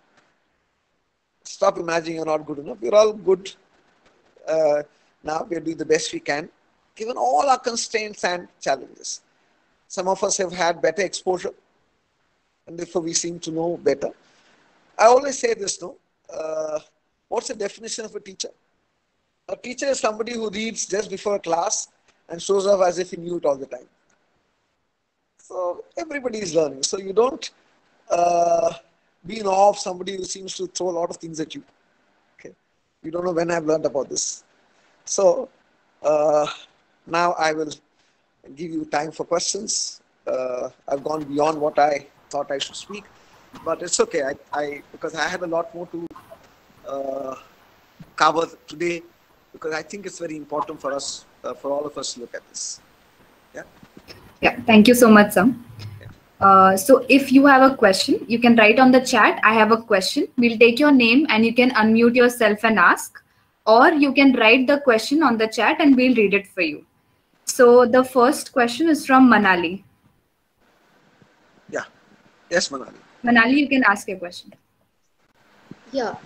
Stop imagining you're not good enough. We're all good uh, now. We're doing the best we can, given all our constraints and challenges. Some of us have had better exposure, and therefore we seem to know better. I always say this, no? Uh, what's the definition of a teacher? A teacher is somebody who reads just before a class and shows up as if he knew it all the time. So everybody is learning. So you don't uh, be in awe of somebody who seems to throw a lot of things at you. Okay, you don't know when I've learned about this. So uh, now I will give you time for questions. Uh, I've gone beyond what I thought I should speak, but it's okay. I, I because I had a lot more to uh, cover today, because I think it's very important for us, uh, for all of us to look at this. Yeah.
Yeah. Thank you so much, Sam. Uh, so if you have a question, you can write on the chat, I have a question. We'll take your name and you can unmute yourself and ask, or you can write the question on the chat and we'll read it for you. So the first question is from Manali.
Yeah. Yes, Manali.
Manali, you can ask your question.
Yeah.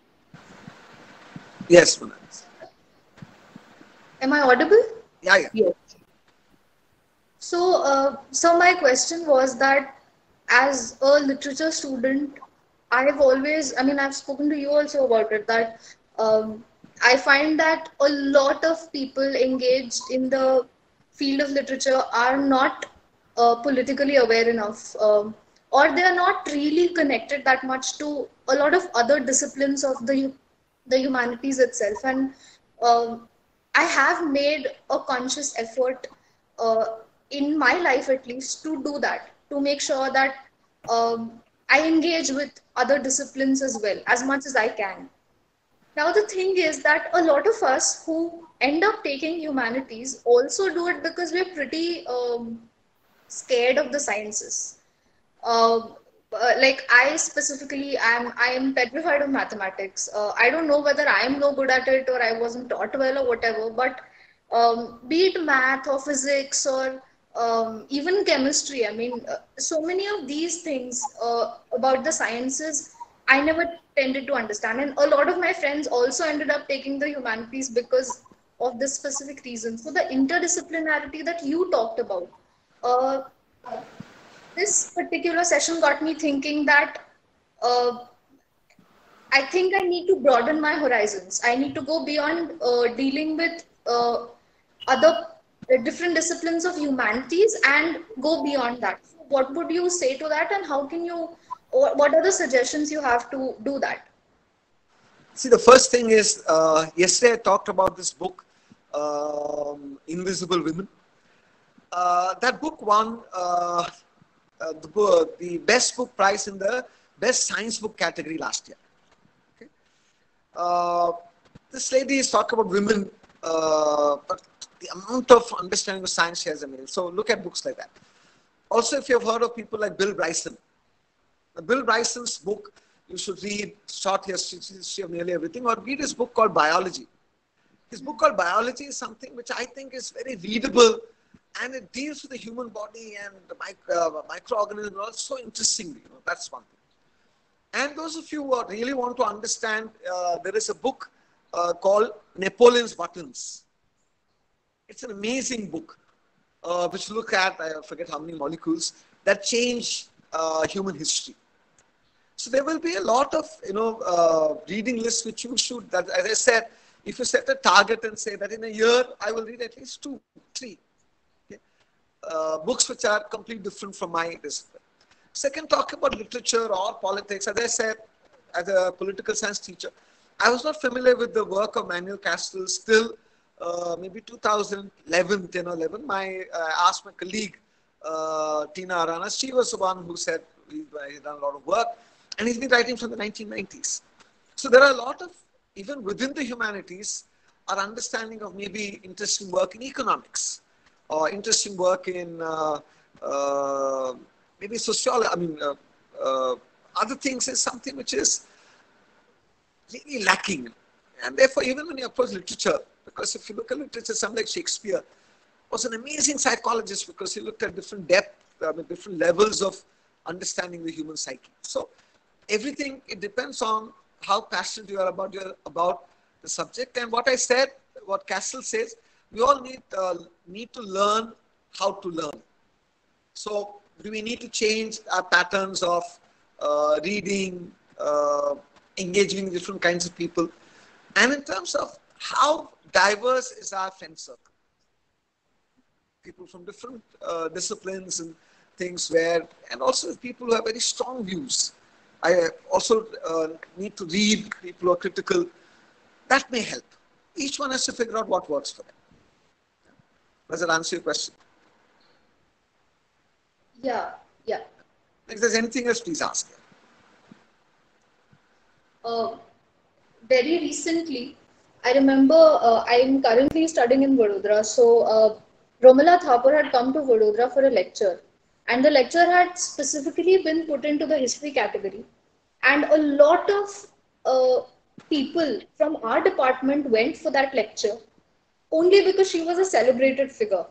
Yes, Manali.
Am I audible?
Yeah, yeah.
Yes.
So, uh, so my question was that as a literature student, I've always, I mean, I've spoken to you also about it, that um, I find that a lot of people engaged in the field of literature are not uh, politically aware enough, um, or they are not really connected that much to a lot of other disciplines of the, the humanities itself. And um, I have made a conscious effort uh, in my life at least to do that, to make sure that um, I engage with other disciplines as well, as much as I can. Now the thing is that a lot of us who end up taking humanities also do it because we're pretty um, scared of the sciences. Uh, uh, like I specifically am, I am petrified of mathematics. Uh, I don't know whether I am no good at it or I wasn't taught well or whatever, but um, be it math or physics or Um, even chemistry, I mean, uh, so many of these things uh, about the sciences, I never tended to understand. And a lot of my friends also ended up taking the humanities because of this specific reason. So the interdisciplinarity that you talked about, uh, this particular session got me thinking that uh, I think I need to broaden my horizons. I need to go beyond uh, dealing with uh, other different disciplines of humanities and go beyond that. What would you say to that, and how can you, what are the suggestions you have to do that?
See, the first thing is, uh, yesterday I talked about this book, um, Invisible Women. Uh, that book won uh, uh, the, book, the best book prize in the best science book category last year. Okay? Uh, this lady is talking about women, uh, but the amount of understanding of science she has amazing. So look at books like that. Also, if you've heard of people like Bill Bryson, Bill Bryson's book, you should read Short History, History of Nearly Everything, or read his book called Biology. His book called Biology is something which I think is very readable, and it deals with the human body and the micro, uh, microorganisms so interestingly. You know, that's one thing. And those of you who really want to understand, uh, there is a book uh, called Napoleon's Buttons. It's an amazing book, uh, which look at, I forget how many molecules, that change uh, human history. So there will be a lot of, you know, uh, reading lists which you should, that, as I said, if you set a target and say that in a year, I will read at least two, three okay? uh, books which are completely different from my discipline. Second, talk about literature or politics. As I said, as a political science teacher, I was not familiar with the work of Manuel Castells till Uh, maybe two thousand eleven, ten or eleven, my, uh, I asked my colleague, uh, Tina Arana, she was the one who said he's done a lot of work, and he's been writing from the nineteen nineties. So there are a lot of even within the humanities, our understanding of maybe interesting work in economics or interesting work in uh, uh, maybe sociology, I mean, uh, uh, other things is something which is really lacking. And therefore, even when you approach literature, because if you look at literature, something like Shakespeare was an amazing psychologist because he looked at different depth, I mean, different levels of understanding the human psyche. So everything, it depends on how passionate you are about your about the subject. And what I said, what Castle says, we all need uh, need to learn how to learn. So do we need to change our patterns of uh, reading, uh, engaging with different kinds of people? And in terms of how diverse is our friend circle? People from different uh, disciplines and things where, and also people who have very strong views. I also uh, need to read people who are critical. That may help. Each one has to figure out what works for them. Does that answer your question?
Yeah, yeah.
If there's anything else, please ask.
Uh, very recently, I remember uh, I'm currently studying in Vadodara. So uh, Romila Thapar had come to Vadodara for a lecture, and the lecture had specifically been put into the history category. And a lot of uh, people from our department went for that lecture only because she was a celebrated figure.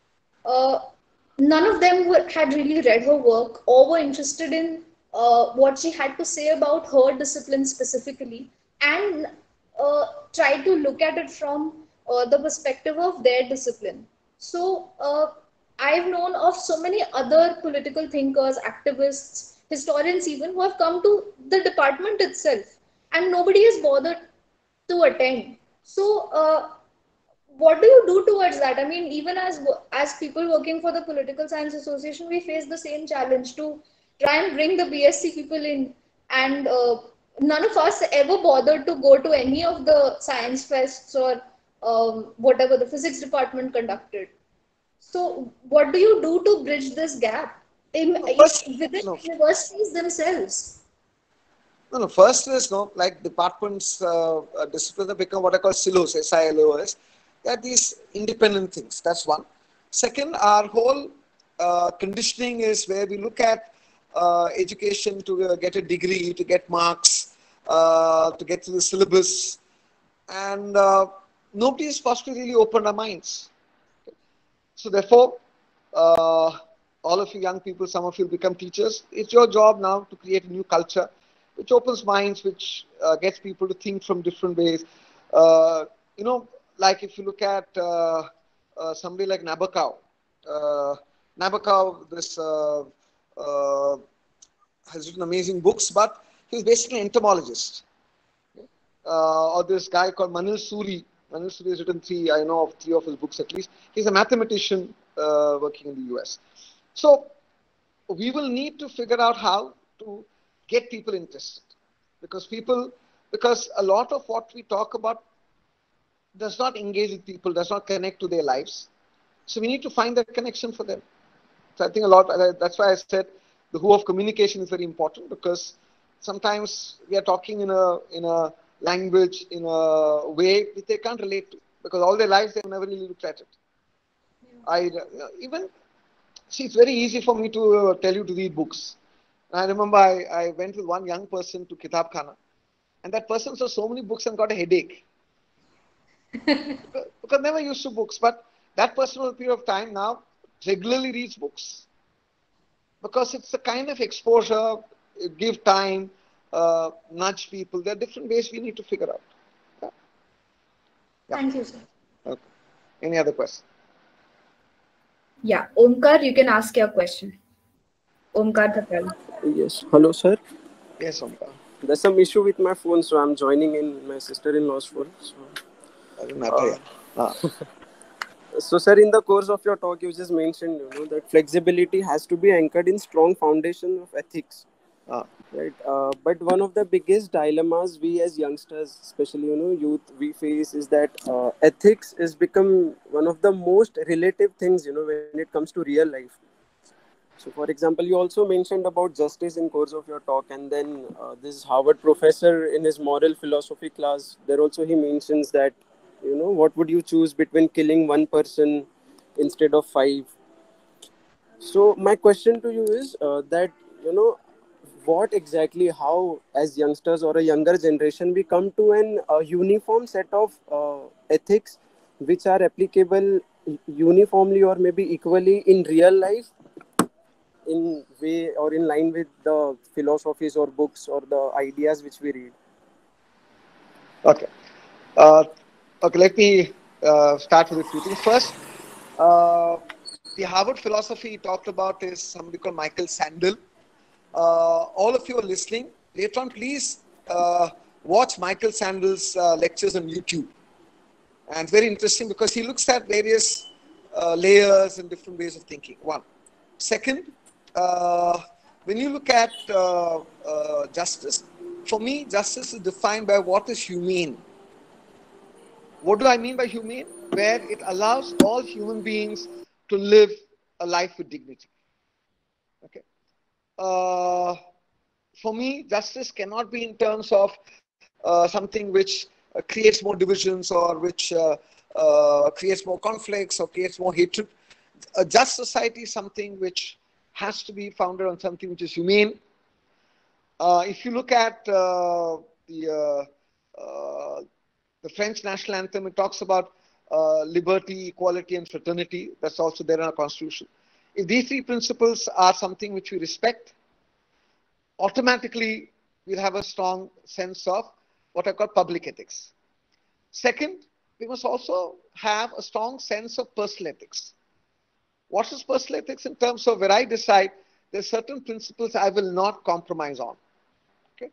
Uh, None of them were, had really read her work or were interested in uh, what she had to say about her discipline specifically, and uh, tried to look at it from uh, the perspective of their discipline. So uh, I've known of so many other political thinkers, activists, historians even, who have come to the department itself, and nobody has bothered to attend. So uh, what do you do towards that? I mean, even as as people working for the Political Science Association, we face the same challenge to try and bring the B S c people in, and uh, none of us ever bothered to go to any of the science fests or um, whatever the physics department conducted. So, what do you do to bridge this gap in,
No,
in
first,
within
no,
universities themselves?
no, no. First is no, like departments, uh, uh, disciplines have become what I call silos, S I L O S. They are these independent things. That's one. Second, our whole uh, conditioning is where we look at uh, education to uh, get a degree, to get marks, uh, to get to the syllabus, and uh, nobody has possibly really opened our minds. So therefore, uh, all of you young people, some of you become teachers. It's your job now to create a new culture, which opens minds, which uh, gets people to think from different ways. Uh, you know, like if you look at uh, uh, somebody like Nabokov, uh, Nabokov, this uh, uh, has written amazing books, but he's basically an entomologist. Uh, or this guy called Manil Suri. Manil Suri has written three, I know of three of his books at least. He's a mathematician uh, working in the U S. So we will need to figure out how to get people interested, because people, because a lot of what we talk about does not engage with people, does not connect to their lives. So we need to find that connection for them. So I think a lot, that's why I said the who of communication is very important, because sometimes we are talking in a in a language, in a way that they can't relate to, because all their lives they've never really looked at it. I even see, it's very easy for me to uh, tell you to read books. I remember I, I went with one young person to Kitab Khana, and that person saw so many books and got a headache. because, because never used to books, but that person over a period of time now regularly reads books. Because it's a kind of exposure, give time, uh, nudge people. There are different ways we need to figure out. Yeah. Yeah.
Thank you, sir.
Okay. Any other question?
Yeah, Omkar, you can ask your question. Omkar Thakkal.
Yes. Hello, sir.
Yes, Omkar.
There's some issue with my phone, so I'm joining in my sister-in-law's phone. So,
Doesn't matter.
uh,
Ah.
so, sir, in the course of your talk, you just mentioned, you know, that flexibility has to be anchored in strong foundation of ethics,
Ah.
right? Uh, but one of the biggest dilemmas we as youngsters, especially, you know, youth, we face is that uh, ethics is become one of the most relative things, you know, when it comes to real life. So So, for example, you also mentioned about justice in course of your talk, and then uh, this Harvard professor in his moral philosophy class, there also he mentions that, you know, what would you choose between killing one person instead of five? So, my question to you is uh, that, you know, what exactly, how, as youngsters or a younger generation, we come to an uh, uniform set of uh, ethics which are applicable uniformly or maybe equally in real life, in way or in line with the philosophies or books or the ideas which we read.
Okay. Uh, okay, let me uh, start with a few things. First, uh, the Harvard philosophy he talked about is somebody called Michael Sandel. Uh, all of you are listening. Later on, please uh, watch Michael Sandel's uh, lectures on YouTube. And it's very interesting because he looks at various uh, layers and different ways of thinking. One. Second, uh, when you look at uh, uh, justice, for me, justice is defined by what is humane. What do I mean by humane? Where it allows all human beings to live a life with dignity. Okay. Uh, for me, justice cannot be in terms of uh, something which uh, creates more divisions or which uh, uh, creates more conflicts or creates more hatred. A just society is something which has to be founded on something which is humane. Uh, if you look at uh, the uh, uh, the French national anthem, it talks about uh, liberty, equality, and fraternity. That's also there in our constitution. If these three principles are something which we respect, automatically we'll have a strong sense of what I call public ethics. Second, we must also have a strong sense of personal ethics. What is personal ethics in terms of where I decide there's certain principles I will not compromise on. Okay,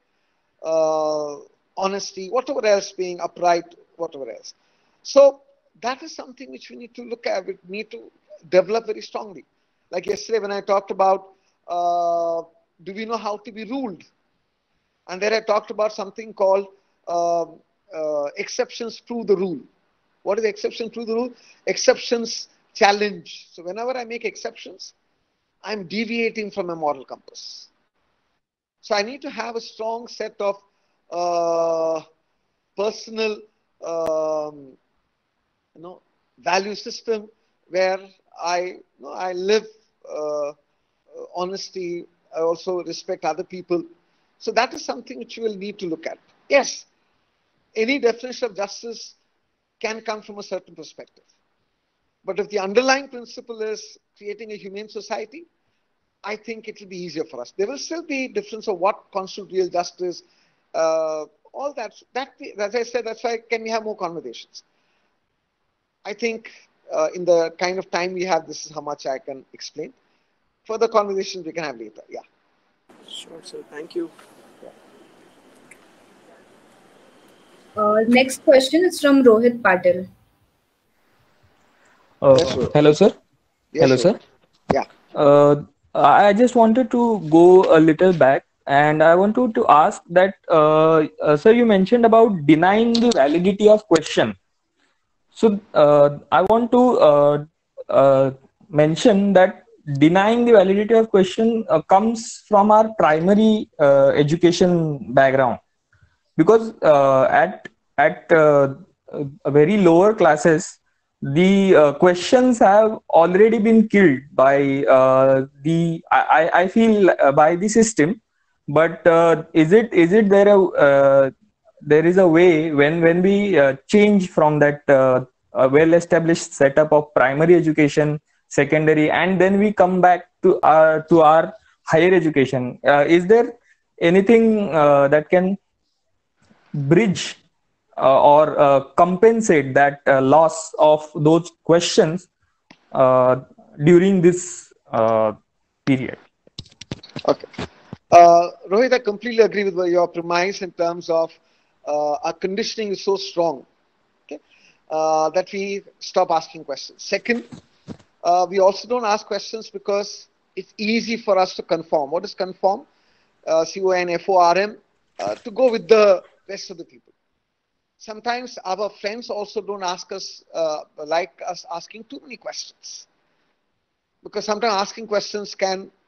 uh, honesty, whatever else, being upright, whatever else. So that is something which we need to look at. We need to develop very strongly. Like yesterday when I talked about, uh, do we know how to be ruled? And there I talked about something called uh, uh, exceptions prove the rule. What is exception prove the rule? Exceptions challenge. So whenever I make exceptions, I'm deviating from a moral compass. So I need to have a strong set of uh, personal, um, you know, value system where I, you know, I live uh, honesty. I also respect other people. So that is something which you will need to look at. Yes, any definition of justice can come from a certain perspective. But if the underlying principle is creating a humane society, I think it will be easier for us. There will still be difference of what constitutes real justice, uh, all that. That, as I said, that's why can we have more conversations. I think uh, in the kind of time we have, this is how much I can explain. Further conversations we can have later. Yeah.
Sure, sir. Thank you.
Uh, next question is from Rohit Patil.
Uh,
Yes, sir.
hello, sir.
Yes,
Hello,
sir.
sir.
Yeah.
Uh, I just wanted to go a little back, and I wanted to ask that, uh, uh, sir, you mentioned about denying the validity of question. So uh, I want to uh, uh, mention that denying the validity of question uh, comes from our primary uh, education background, because uh, at at uh, uh, very lower classes, the uh, questions have already been killed by uh, the I, I I feel uh, by the system. But uh, is it is it there a uh, there is a way when when we uh, change from that uh, uh, well established setup of primary education, secondary, and then we come back to our to our higher education? Uh, is there anything uh, that can bridge uh, or uh, compensate that uh, loss of those questions uh, during this uh, period?
Okay. Uh, Rohit, I completely agree with your premise in terms of uh, our conditioning is so strong, okay, uh, that we stop asking questions. Second, uh, we also don't ask questions because it's easy for us to conform. What is conform? Uh, C O N F O R M, uh, to go with the rest of the people. Sometimes our friends also don't ask us, uh, like us asking too many questions. Because sometimes asking questions can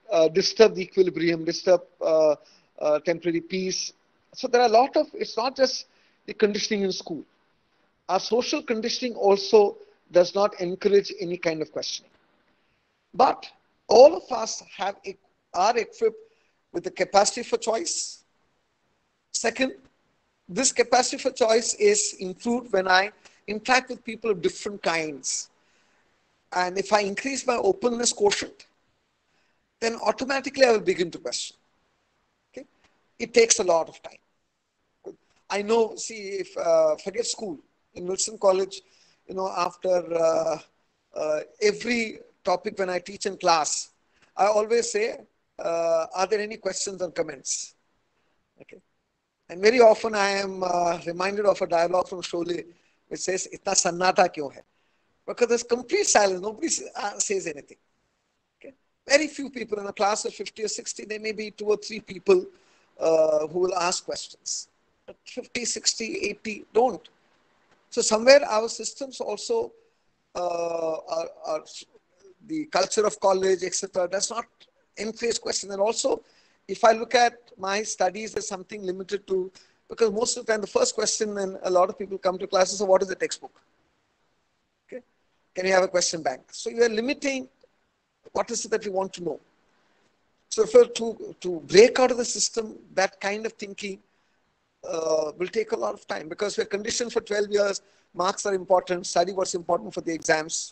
uh, disturb the equilibrium, disturb uh, uh, temporary peace. So there are a lot of, it's not just the conditioning in school. Our social conditioning also does not encourage any kind of questioning. But all of us have are equipped with the capacity for choice. Second, this capacity for choice is improved when I interact with people of different kinds. And if I increase my openness quotient, then automatically I will begin to question. Okay? It takes a lot of time. I know, see, if uh, forget school, in Wilson College, you know, after uh, uh, every topic when I teach in class, I always say, uh, are there any questions or comments? Okay. And very often I am uh, reminded of a dialogue from Sholay, which says, "Itna sannata kyun hai?" Because there's complete silence. Nobody uh, says anything. Okay. Very few people in a class of fifty or sixty, there may be two or three people uh, who will ask questions. But fifty, sixty, eighty don't. So somewhere our systems also, uh, are, are the culture of college, et cetera, does not encourage question. And also, if I look at my studies, there's something limited to, because most of the time the first question when a lot of people come to classes, so what is the textbook? Okay, can you have a question bank? So you are limiting what is it that you want to know. So for to to break out of the system, that kind of thinking uh, will take a lot of time, because we're conditioned for twelve years. Marks are important. Study what's important for the exams.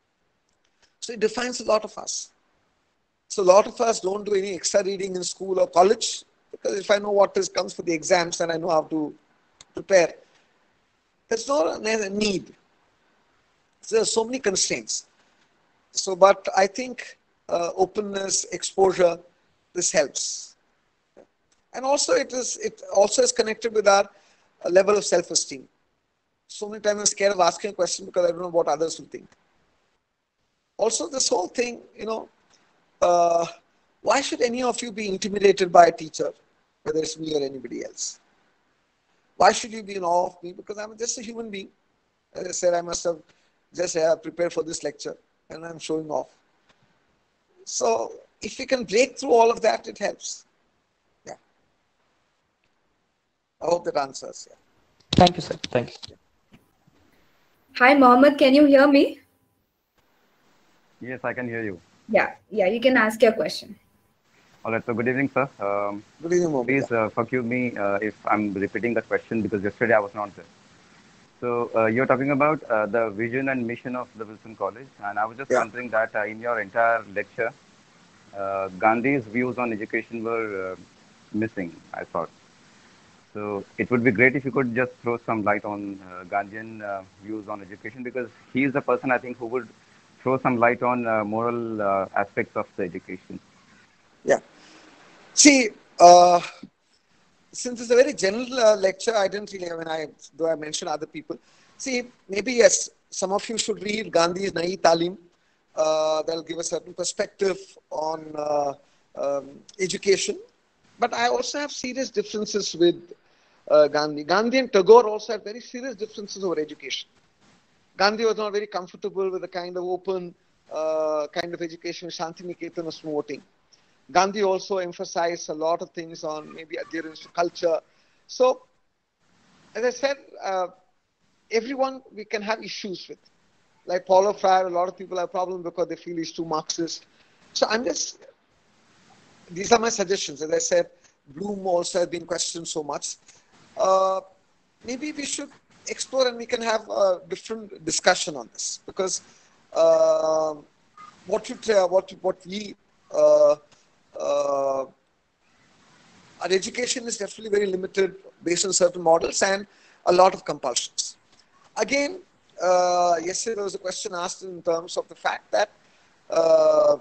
So it defines a lot of us. So a lot of us don't do any extra reading in school or college, because if I know what is comes for the exams and I know how to prepare, there's no need. So there are so many constraints. So, but I think uh, openness, exposure, this helps. And also it is, it also is connected with our uh, level of self-esteem. So many times I'm scared of asking a question because I don't know what others will think. Also this whole thing, you know, uh, why should any of you be intimidated by a teacher, whether it's me or anybody else? Why should you be in awe of me? Because I'm just a human being. As I said, I must have just uh, prepared for this lecture and I'm showing off. So if we can break through all of that, it helps. Yeah. I hope that answers. Yeah.
Thank you, sir. Thank you.
Hi, Mohammed. Can you hear me?
Yes, I can hear you.
Yeah. Yeah, you can ask your question.
All right. So good evening, sir. Um,
Good evening, Mohammed.
please uh, forgive me uh, if I'm repeating the question, because yesterday I was not there. So uh, you're talking about uh, the vision and mission of the Wilson College, and I was just
Yeah.
wondering that uh, in your entire lecture, uh, Gandhi's views on education were uh, missing, I thought. So it would be great if you could just throw some light on uh, Gandhian uh, views on education, because he is the person I think who would throw some light on uh, moral uh, aspects of the education.
Yeah. See, uh, since it's a very general uh, lecture, I didn't really, I mean, I, though I mentioned other people. See, maybe yes, some of you should read Gandhi's Nayi Talim. Uh, that'll give a certain perspective on uh, um, education. But I also have serious differences with uh, Gandhi. Gandhi and Tagore also have very serious differences over education. Gandhi was not very comfortable with the kind of open uh, kind of education Shantiniketan was promoting. Gandhi also emphasized a lot of things on maybe adherence to culture. So, as I said, uh, everyone we can have issues with. Like Paulo Freire, a lot of people have problems because they feel he's too Marxist. So I'm just, these are my suggestions. As I said, Bloom also has been questioned so much. Uh, maybe we should explore and we can have a different discussion on this, because uh, what you uh, what what we uh, uh, our education is definitely very limited based on certain models and a lot of compulsions. Again, uh, yesterday there was a question asked in terms of the fact that uh,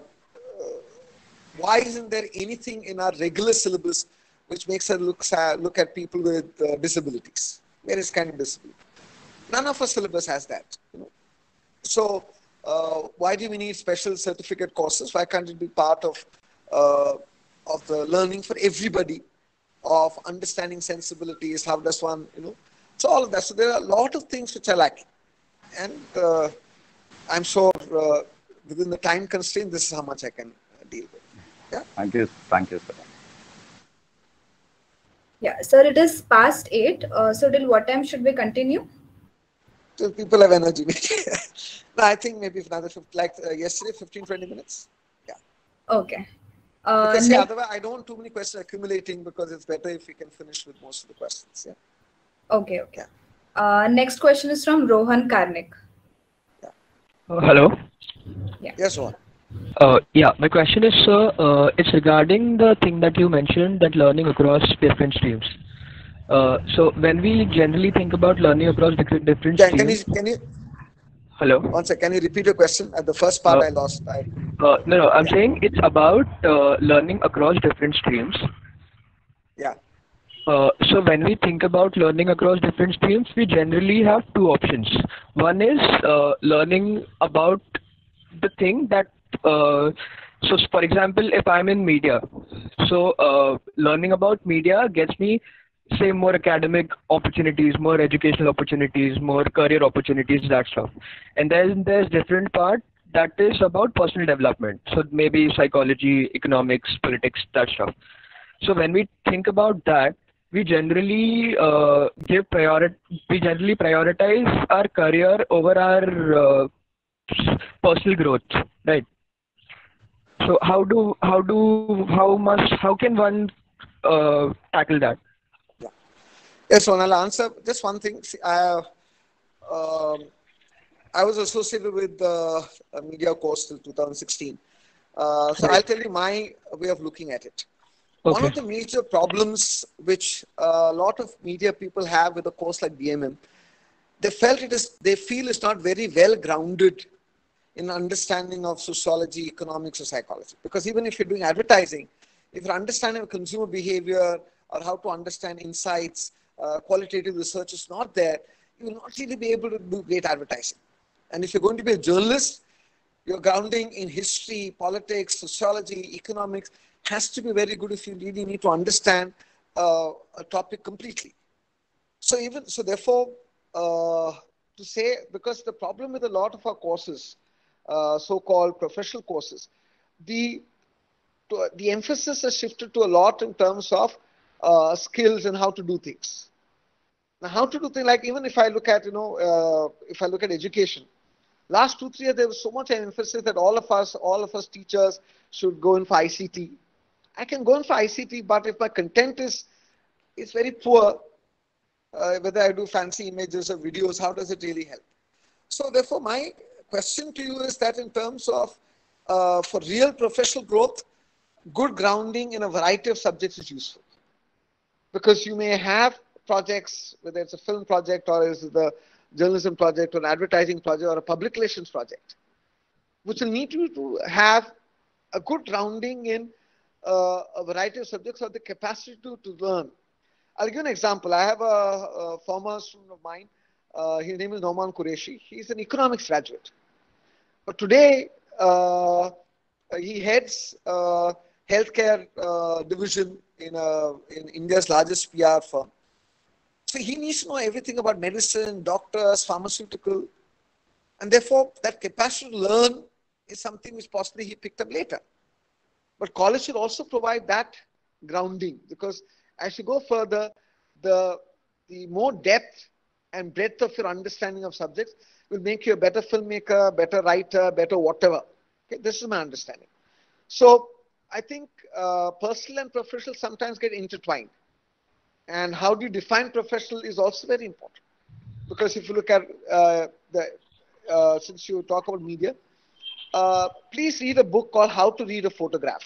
why isn't there anything in our regular syllabus which makes us look, look at people with uh, disabilities, various kind of disability. None of our syllabus has that. You know? So uh, why do we need special certificate courses? Why can't it be part of, uh, of the learning for everybody, of understanding sensibilities, how does one, you know, so all of that. So there are a lot of things which are lacking. And uh, I'm sure uh, within the time constraint, this is how much I can deal with. Yeah.
Thank you. Thank you, sir.
Yeah, sir, it is past eight. Uh, so till what time should we continue?
So people have energy. No, I think maybe another fifty, like uh, yesterday, fifteen, twenty minutes. Yeah.
Okay. Uh,
Because see,
next.
otherwise I don't want too many questions accumulating because it's better if we can finish with most of the questions. Yeah.
Okay, okay.
Yeah.
Uh, next question is from Rohan Karnik.
Uh, hello.
Yes, Rohan.
Uh, yeah, my question is, sir, uh, it's regarding the thing that you mentioned, that learning across different streams. Uh, so when we generally think about learning across different different
Can, can you
streams,
can you
hello.
one sec? Can you repeat your question? At the first part,
Uh,
I lost. I
uh, no, no, I'm
yeah
saying it's about uh, learning across different streams.
yeah
Uh, so when we think about learning across different streams, we generally have two options. One is uh, learning about the thing that, uh, so s- for example, if I'm in media, so uh, learning about media gets me, say, more academic opportunities, more educational opportunities, more career opportunities, that stuff. And then there's different part that is about personal development. So maybe psychology, economics, politics, that stuff. So when we think about that, we generally uh, give priority. We generally prioritize our career over our uh, personal growth, right? So how do how do how must how can one uh, tackle that?
yeah. Yes, Rohan. I'll answer just one thing. See, I um, I was associated with the uh, media course till two thousand sixteen. Uh, so I'll
Right.
tell you my way of looking at it. One
Okay.
of the major problems which a lot of media people have with a course like B M M, they felt it is, they feel it's not very well grounded in understanding of sociology, economics, or psychology. Because even if you're doing advertising, if your understanding of consumer behavior or how to understand insights, uh, qualitative research is not there, you will not really be able to do great advertising. And if you're going to be a journalist, your grounding in history, politics, sociology, economics has to be very good if you really need to understand uh, a topic completely. So even so, therefore, uh, to say, because the problem with a lot of our courses, uh, so-called professional courses, the to, the emphasis has shifted to a lot in terms of uh, skills and how to do things. Now, how to do things, like even if I look at, you know, uh, if I look at education, last two, three years, there was so much emphasis that all of us, all of us teachers should go in for I C T. I can go in for I C T, but if my content is is very poor, uh, whether I do fancy images or videos, how does it really help? So therefore, my question to you is that in terms of uh, for real professional growth, good grounding in a variety of subjects is useful. Because you may have projects, whether it's a film project or is the journalism project or an advertising project or a public relations project, which will need you to have a good grounding in uh, a variety of subjects or the capacity to, to learn. I'll give you an example. I have a, a former student of mine. Uh, his name is Noman Qureshi. He's an economics graduate. But today, uh, he heads uh, healthcare uh, division in, a, in India's largest P R firm. So he needs to know everything about medicine, doctors, pharmaceutical, and therefore that capacity to learn is something which possibly he picked up later. But college should also provide that grounding, because as you go further, the the more depth and breadth of your understanding of subjects will make you a better filmmaker, better writer, better whatever. Okay, this is my understanding. So I think uh, personal and professional sometimes get intertwined. And how do you define professional is also very important. Because if you look at uh, the, uh, since you talk about media, uh, please read a book called How to Read a Photograph.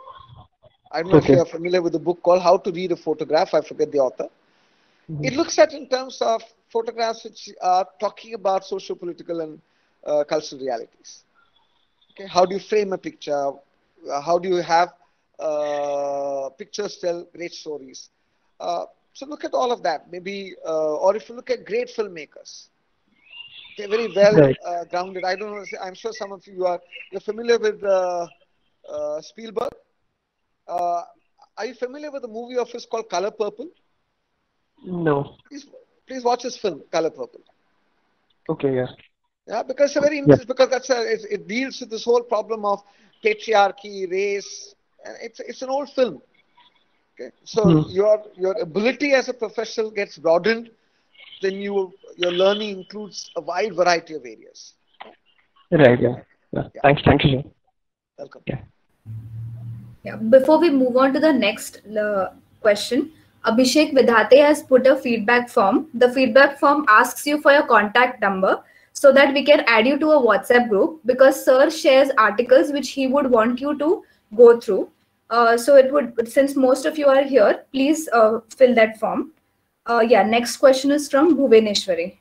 I don't know if
Okay.
you are familiar with the book called How to Read a Photograph. I forget the author. It looks at in terms of photographs which are talking about socio-political and uh, cultural realities. Okay, how do you frame a picture? Uh, how do you have uh, pictures tell great stories? Uh, so look at all of that. Maybe, uh, or if you look at great filmmakers, they're very well
Right.
uh, grounded. I don't know. I'm sure some of you are you're familiar with uh, uh, Spielberg. Uh, are you familiar with the movie of his called Color Purple?
No.
Please, please watch his film Color Purple.
Okay. Yeah.
Yeah, because it's a very
Yeah.
interesting, because that's a, it, it deals with this whole problem of patriarchy, race, And it's it's an old film. Okay, so
Hmm.
your your ability as a professional gets broadened. Then you your learning includes a wide variety of areas.
Right. Yeah. Yeah.
Yeah,
Thanks. Thank you, sir.
welcome.
Yeah.
Yeah. Before we move on to the next uh, question, Abhishek Vidhate has put a feedback form. The feedback form asks you for your contact number so that we can add you to a WhatsApp group, because Sir shares articles which he would want you to go through. Uh, so it would, since most of you are here, please uh, fill that form. Uh, yeah. Next question is from Bhuvaneshwari.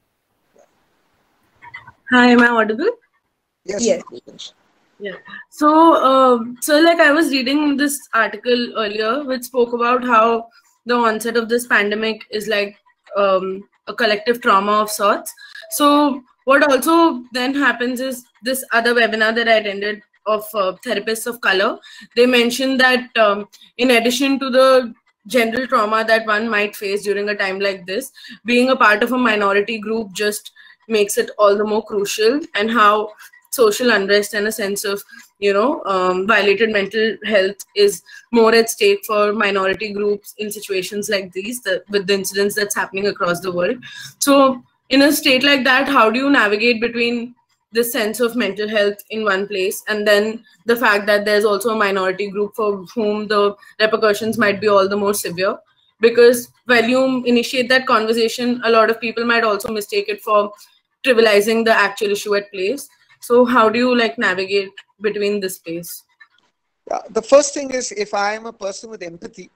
Hi, am I audible?
Yes.
Yes.
Bhuvanesh.
Yeah. So, um, so like I was reading this article earlier, which spoke about how the onset of this pandemic is like um, a collective trauma of sorts. So, what also then happens is this other webinar that I attended of uh, therapists of color. They mentioned that um, in addition to the general trauma that one might face during a time like this, being a part of a minority group just makes it all the more crucial, and how social unrest and a sense of, you know, um, violated mental health is more at stake for minority groups in situations like these, the, with the incidents that's happening across the world. So in a state like that, how do you navigate between this sense of mental health in one place and then the fact that there's also a minority group for whom the repercussions might be all the more severe? Because when you initiate that conversation, a lot of people might also mistake it for trivializing the actual issue at place. So how do you like navigate between this space?
Yeah, the first thing is, if I am a person with empathy,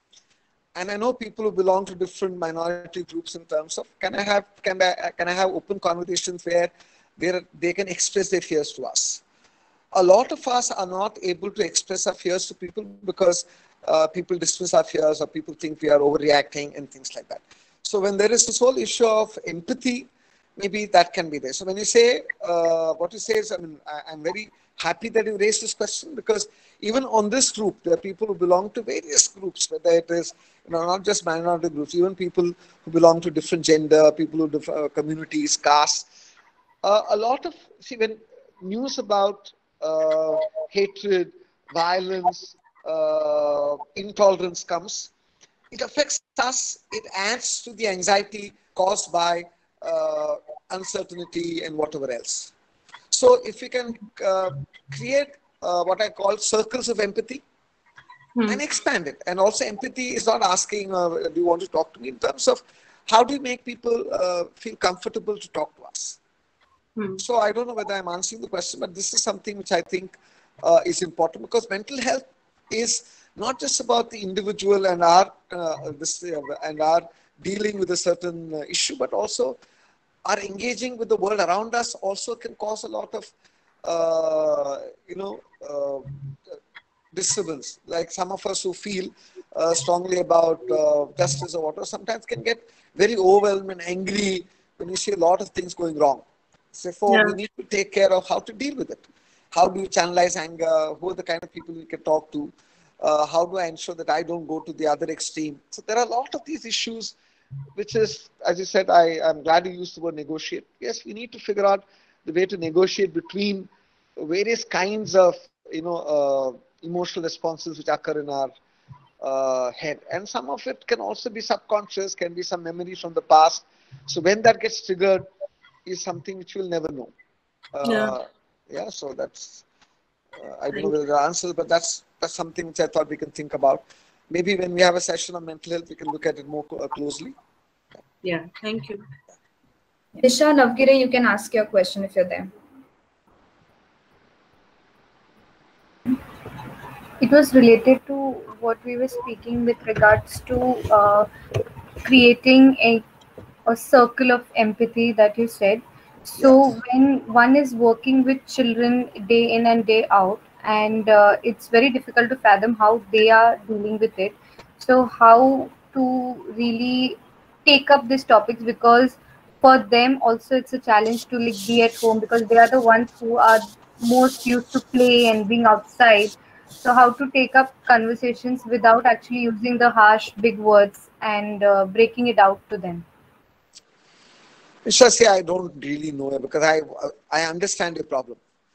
and I know people who belong to different minority groups in terms of, can I have can I can I have open conversations where they they can express their fears to us. A lot of us are not able to express our fears to people because uh, people dismiss our fears, or people think we are overreacting and things like that. So when there is this whole issue of empathy, maybe that can be there. So when you say, uh, what you say is, I mean, I, I'm very happy that you raised this question, because even on this group, there are people who belong to various groups, whether it is, you know, not just minority groups, even people who belong to different gender, people who different uh, communities, castes. Uh, a lot of, see, when news about uh, hatred, violence, uh, intolerance comes, it affects us, it adds to the anxiety caused by uh, uncertainty and whatever else. So if we can uh, create uh, what I call circles of empathy, hmm. and expand it. And also empathy is not asking, uh, do you want to talk to me, in terms of how do you make people uh, feel comfortable to talk to us? Hmm. So I don't know whether I'm answering the question, but this is something which I think uh, is important, because mental health is not just about the individual and our uh, this uh, and our dealing with a certain uh, issue, but also our engaging with the world around us also can cause a lot of uh, you know uh, disturbance. Like some of us who feel uh, strongly about uh, justice or whatever sometimes can get very overwhelmed and angry when you see a lot of things going wrong. Therefore, yeah. we need to take care of how to deal with it. How do you channelize anger? Who are the kind of people you can talk to? Uh, how do I ensure that I don't go to the other extreme? So there are a lot of these issues, which is, as you said, I, I'm glad you used the word negotiate. Yes, we need to figure out the way to negotiate between various kinds of, you know, uh, emotional responses which occur in our uh, head. And some of it can also be subconscious, can be some memories from the past. So when that gets triggered, is something which we'll never know. Uh, yeah. yeah, so that's, uh, I don't know whether the answer, but that's that's something which I thought we can think about. Maybe when we have a session on mental health, we can look at it more uh, closely.
Yeah, thank you.
Disha Navgire, you can ask your question if you're there. It was related to what we were speaking with regards to uh, creating a a circle of empathy that you said. So yes. When one is working with children day in and day out, and uh, it's very difficult to fathom how they are dealing with it. So how to really take up these topics, because for them also it's a challenge to like be at home, because they are the ones who are most used to play and being outside. So how to take up conversations without actually using the harsh big words and uh, breaking it out to them.
Shasi, I don't really know, because I I understand your problem.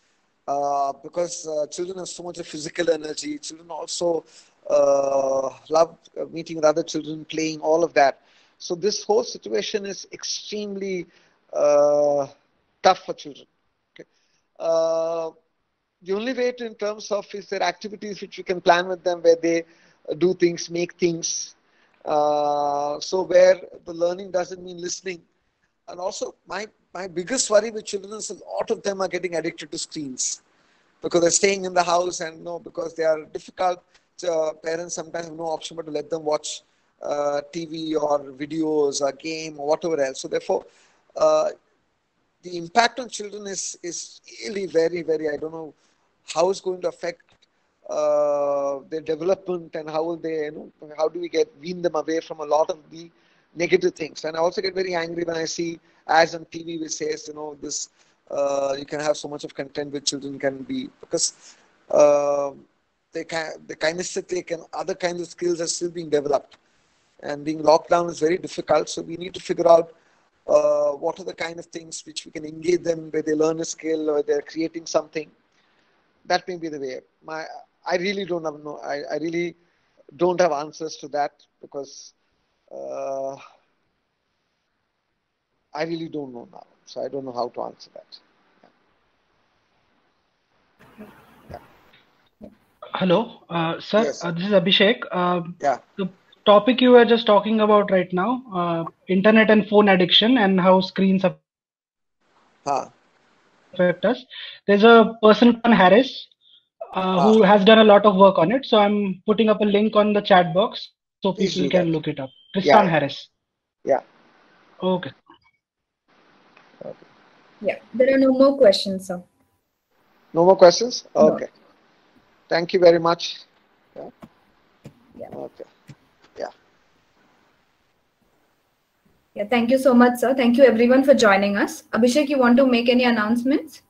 uh, because uh, children have so much of physical energy. Children also uh, love uh, meeting with other children, playing, all of that. So this whole situation is extremely uh, tough for children. Okay. Uh, the only way to, in terms of, is there activities which we can plan with them where they uh, do things, make things. Uh, so where the learning doesn't mean listening. And also, my, my biggest worry with children is a lot of them are getting addicted to screens because they're staying in the house, and no, because they are difficult. Uh, parents sometimes have no option but to let them watch uh, T V or videos or game or whatever else. So therefore, uh, the impact on children is, is really very, very, I don't know how it's going to affect uh, their development, and how will they, you know, how do we get, wean them away from a lot of the negative things. And I also get very angry when I see ads on T V which says, you know, this, uh, you can have so much of content which children can be, because uh, they can, the kinesthetic and other kinds of skills are still being developed. And being locked down is very difficult. So we need to figure out uh, what are the kind of things which we can engage them, where they learn a skill or they're creating something. That may be the way. My, I really don't have no, I, I really don't have answers to that, because uh, I really don't know now. So I don't know how to answer that. Yeah. Yeah.
Hello, uh, sir.
Yes.
Uh, this is Abhishek. Uh,
Yeah.
the topic you were just talking about right now, uh, internet and phone addiction and how screens
Huh.
affect us. There's a person called Harris uh, who has done a lot of work on it. So I'm putting up a link on the chat box so
Please
people
do
can
that.
look it up. Tristan
Yeah, yeah.
Harris.
Yeah.
Okay.
Okay.
Yeah, there are no more questions, sir.
No more questions?
No.
Okay. Thank you very much. Yeah.
Yeah.
Okay. Yeah.
Yeah, thank you so much, sir. Thank you everyone for joining us. Abhishek, you want to make any announcements?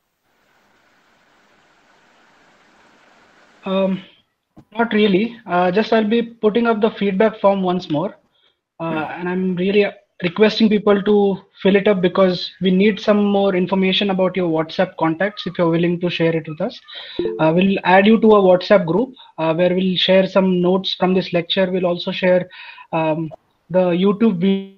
Um, not really. Uh, just I'll be putting up the feedback form once more. Uh, and I'm really requesting people to fill it up because we need some more information about your WhatsApp contacts if you're willing to share it with us. Uh, we'll add you to a WhatsApp group uh, where we'll share some notes from this lecture. We'll also share um, the YouTube video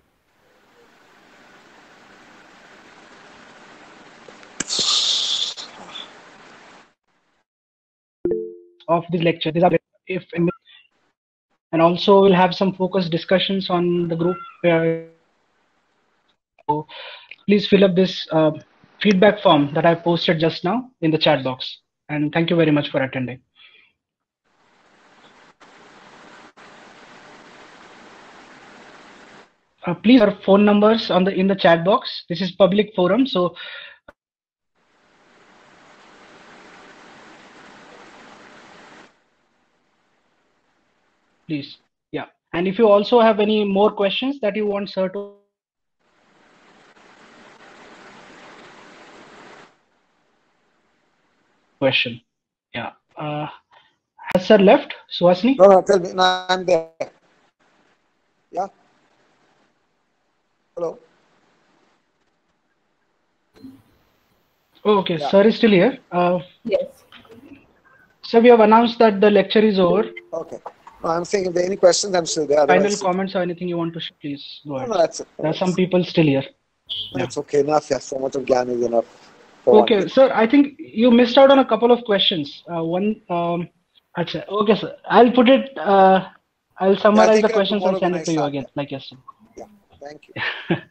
of this lecture. These are if and also we'll have some focused discussions on the group. Uh, so please fill up this uh, feedback form that I posted just now in the chat box. And thank you very much for attending. Uh, please, our phone numbers on the in the chat box. This is public forum, so please, yeah. And if you also have any more questions that you want sir to question, yeah. Uh, has sir left, Suhasini?
No, no, tell me. No, I'm there. Yeah. Hello.
Oh, okay,
Yeah.
sir is still here. Uh,
Yes.
so we have announced that the lecture is over.
Okay. No, I'm saying if there are any questions, I'm still there.
Final
Otherwise,
comments or anything you want to share, please go
no,
ahead.
no, that's it.
There are some people still here.
That's okay. Enough. Yeah. So much of Gyan is enough. For one
Okay,
day.
sir, I think you missed out on a couple of questions. Uh, one, um, achha, okay, sir. I'll put it, uh, I'll
Yeah,
summarize
take
the
it up
questions and
tomorrow
send
when I
it to you
start.
again, like yesterday.
Yeah. Thank you.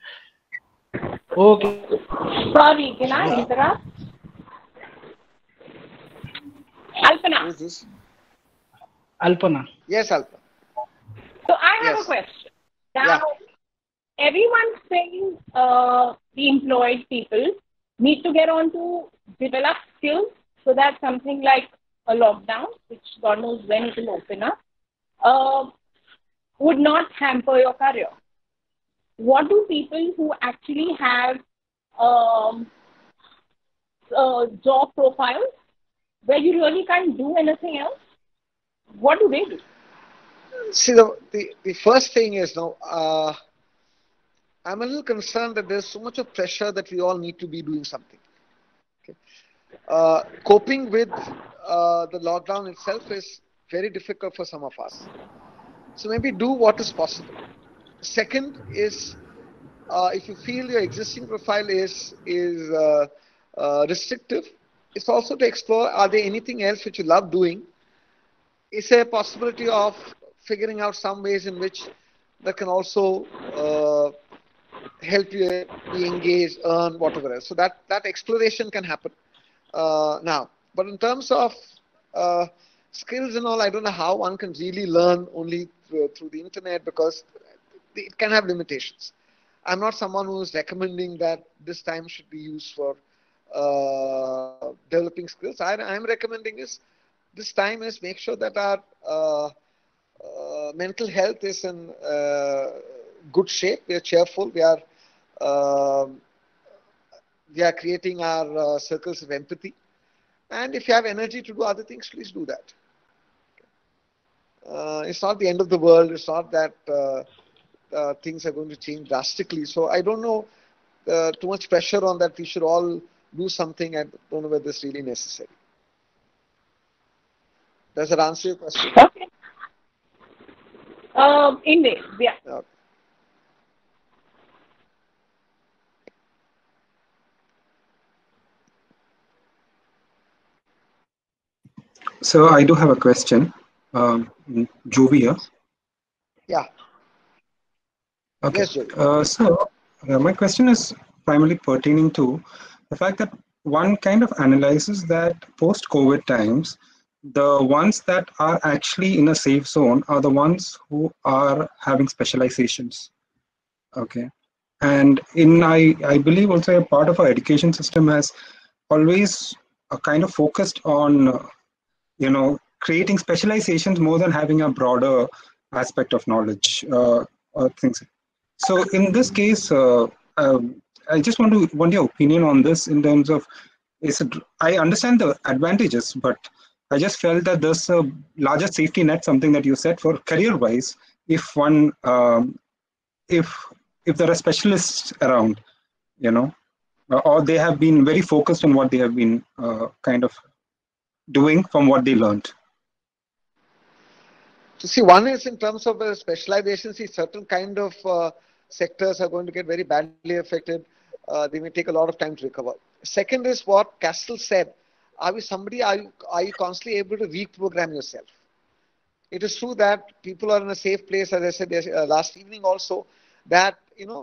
Okay.
Sorry, can I
Yeah.
interrupt? Alpana.
Who's this?
Alpana.
Yes, Alpa.
So I have
Yes.
a question.
Yeah.
Now, everyone's saying uh, the employed people need to get on to develop skills so that something like a lockdown, which God knows when it will open up, uh, would not hamper your career. What do people who actually have um, uh, job profiles where you really can't do anything else, what do they do?
See, the, the, the first thing is now, uh, I'm a little concerned that there's so much of pressure that we all need to be doing something. Okay. uh, coping with uh, the lockdown itself is very difficult for some of us. So maybe do what is possible. Second is, uh, if you feel your existing profile is is uh, uh, restrictive, it's also to explore, are there anything else which you love doing? Is there a possibility of figuring out some ways in which that can also uh, help you be engaged, earn, whatever else? So that that exploration can happen uh, now. But in terms of uh, skills and all, I don't know how one can really learn only through, through the internet, because it can have limitations. I'm not someone who is recommending that this time should be used for uh, developing skills. I, I'm recommending is this time is make sure that our uh, uh, mental health is in uh, good shape. We are cheerful. We are um we are creating our uh, circles of empathy. And if you have energy to do other things, please do that. Uh, it's not the end of the world. It's not that uh, uh, things are going to change drastically. So I don't know uh, too much pressure on that. We should all do something. I don't know whether it's really necessary. Does that answer your question?
Okay. Um, indeed, yeah.
Okay.
So I do have a question. Um, Jovia.
Yeah.
Okay.
Yes, Jovi.
Uh, so uh, my question is primarily pertaining to the fact that one kind of analyzes that post-COVID times, the ones that are actually in a safe zone are the ones who are having specializations. Okay. And in I, I believe also a part of our education system has always uh, kind of focused on, uh, you know, creating specializations more than having a broader aspect of knowledge uh, or things. So in this case, uh, um, I just want to want your opinion on this in terms of, is it, I understand the advantages, but I just felt that there's a larger safety net, something that you said for career-wise, if one, um, if if there are specialists around, you know, or they have been very focused on what they have been uh, kind of doing from what they learned.
So see, one is in terms of uh, specialization, see certain kind of uh, sectors are going to get very badly affected. Uh, they may take a lot of time to recover. Second is what Castell said. Are we somebody, are you, are you constantly able to reprogram yourself? It is true that people are in a safe place, as I said uh, last evening also, that, you know,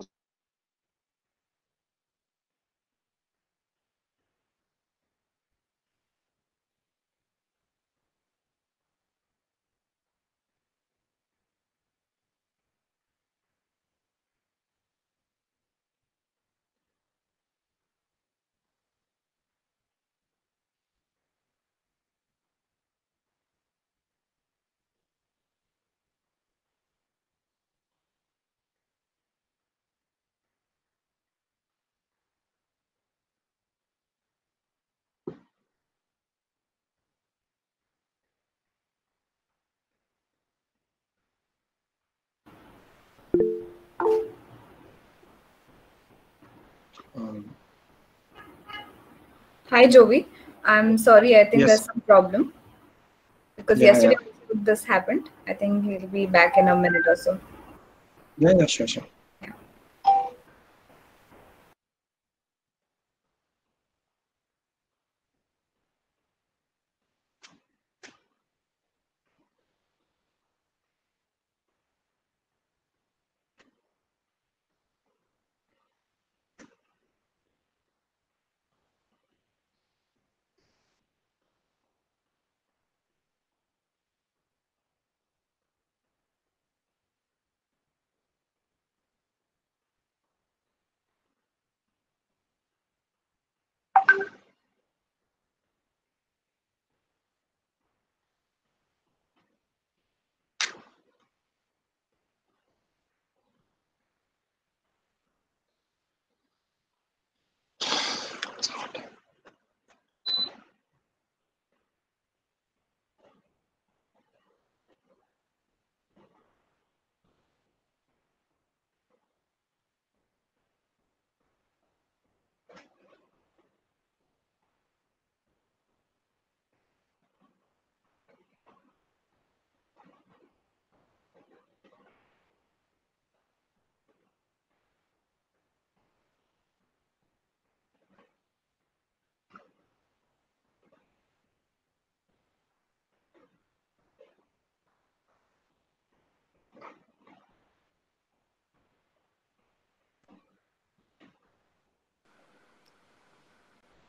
Um,
Hi, Jovi. I'm sorry. I think
yes.
there's some problem because
Yeah,
yesterday
yeah.
this happened. I think he'll be back in a minute or so.
Yeah, yeah, sure, sure.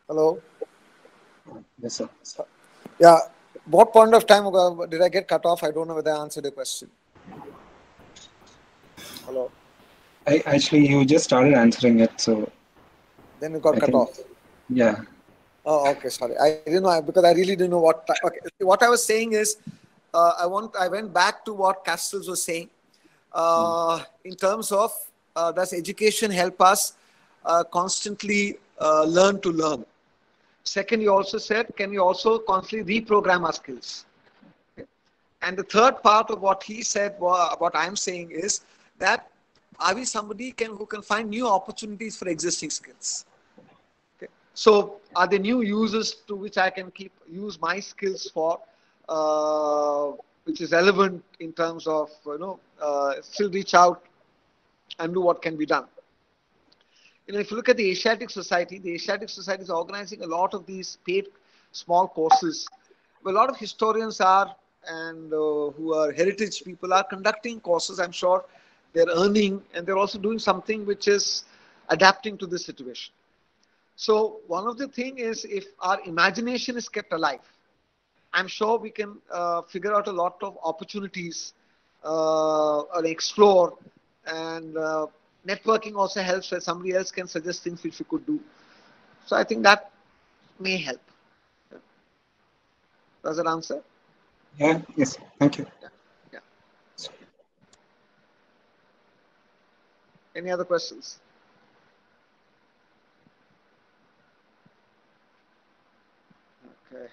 Hello?
Yes, sir.
Yeah. What point of time did I get cut off? I don't know whether I answered the question. Hello?
I actually, you just started answering it, so.
Then you got
I
cut
think,
off.
Yeah.
Oh, okay. Sorry. I didn't know because I really didn't know what. Okay. What I was saying is, uh, I want. I went back to what Castells was saying, uh, in terms of uh, does education help us uh, constantly uh, learn to learn. Second, you also said, can you also constantly reprogram our skills? Okay. And the third part of what he said, what I'm saying is that are we somebody can who can find new opportunities for existing skills? Okay. So are there new uses to which I can keep use my skills for, uh, which is relevant in terms of, you know, uh, still reach out and do what can be done. You know, if you look at the Asiatic Society, the Asiatic Society is organizing a lot of these paid small courses. Where a lot of historians are and uh, who are heritage people are conducting courses. I'm sure they're earning and they're also doing something which is adapting to this situation. So one of the things is if our imagination is kept alive, I'm sure we can uh, figure out a lot of opportunities uh, or explore, and uh, networking also helps where somebody else can suggest things which we could do. So I think that may help. Yeah. Does that answer?
Yeah, yes, thank you.
Yeah. Yeah. Any other questions? Okay.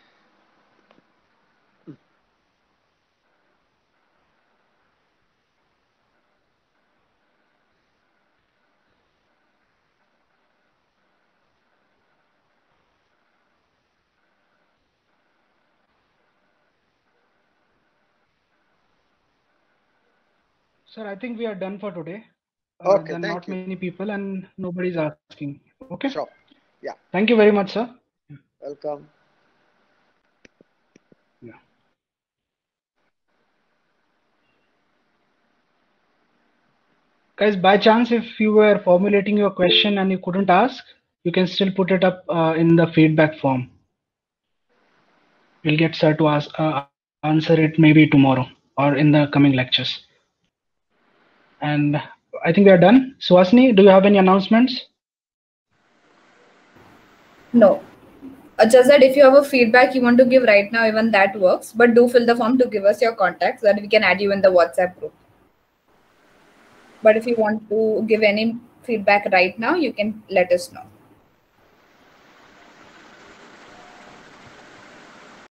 Sir, I think we are done for today. Uh,
Okay,
there are
thank
not
you.
many people and nobody's asking. Okay.
Sure. Yeah.
Thank you very much, sir.
Welcome.
Yeah. Guys, by chance, if you were formulating your question and you couldn't ask, you can still put it up uh, in the feedback form. We'll get sir to ask, uh, answer it maybe tomorrow or in the coming lectures. And I think we are done. Suhasini, do you have any announcements?
No. Uh, just that if you have a feedback you want to give right now, even that works. But do fill the form to give us your contacts so that we can add you in the WhatsApp group. But if you want to give any feedback right now, you can let us know.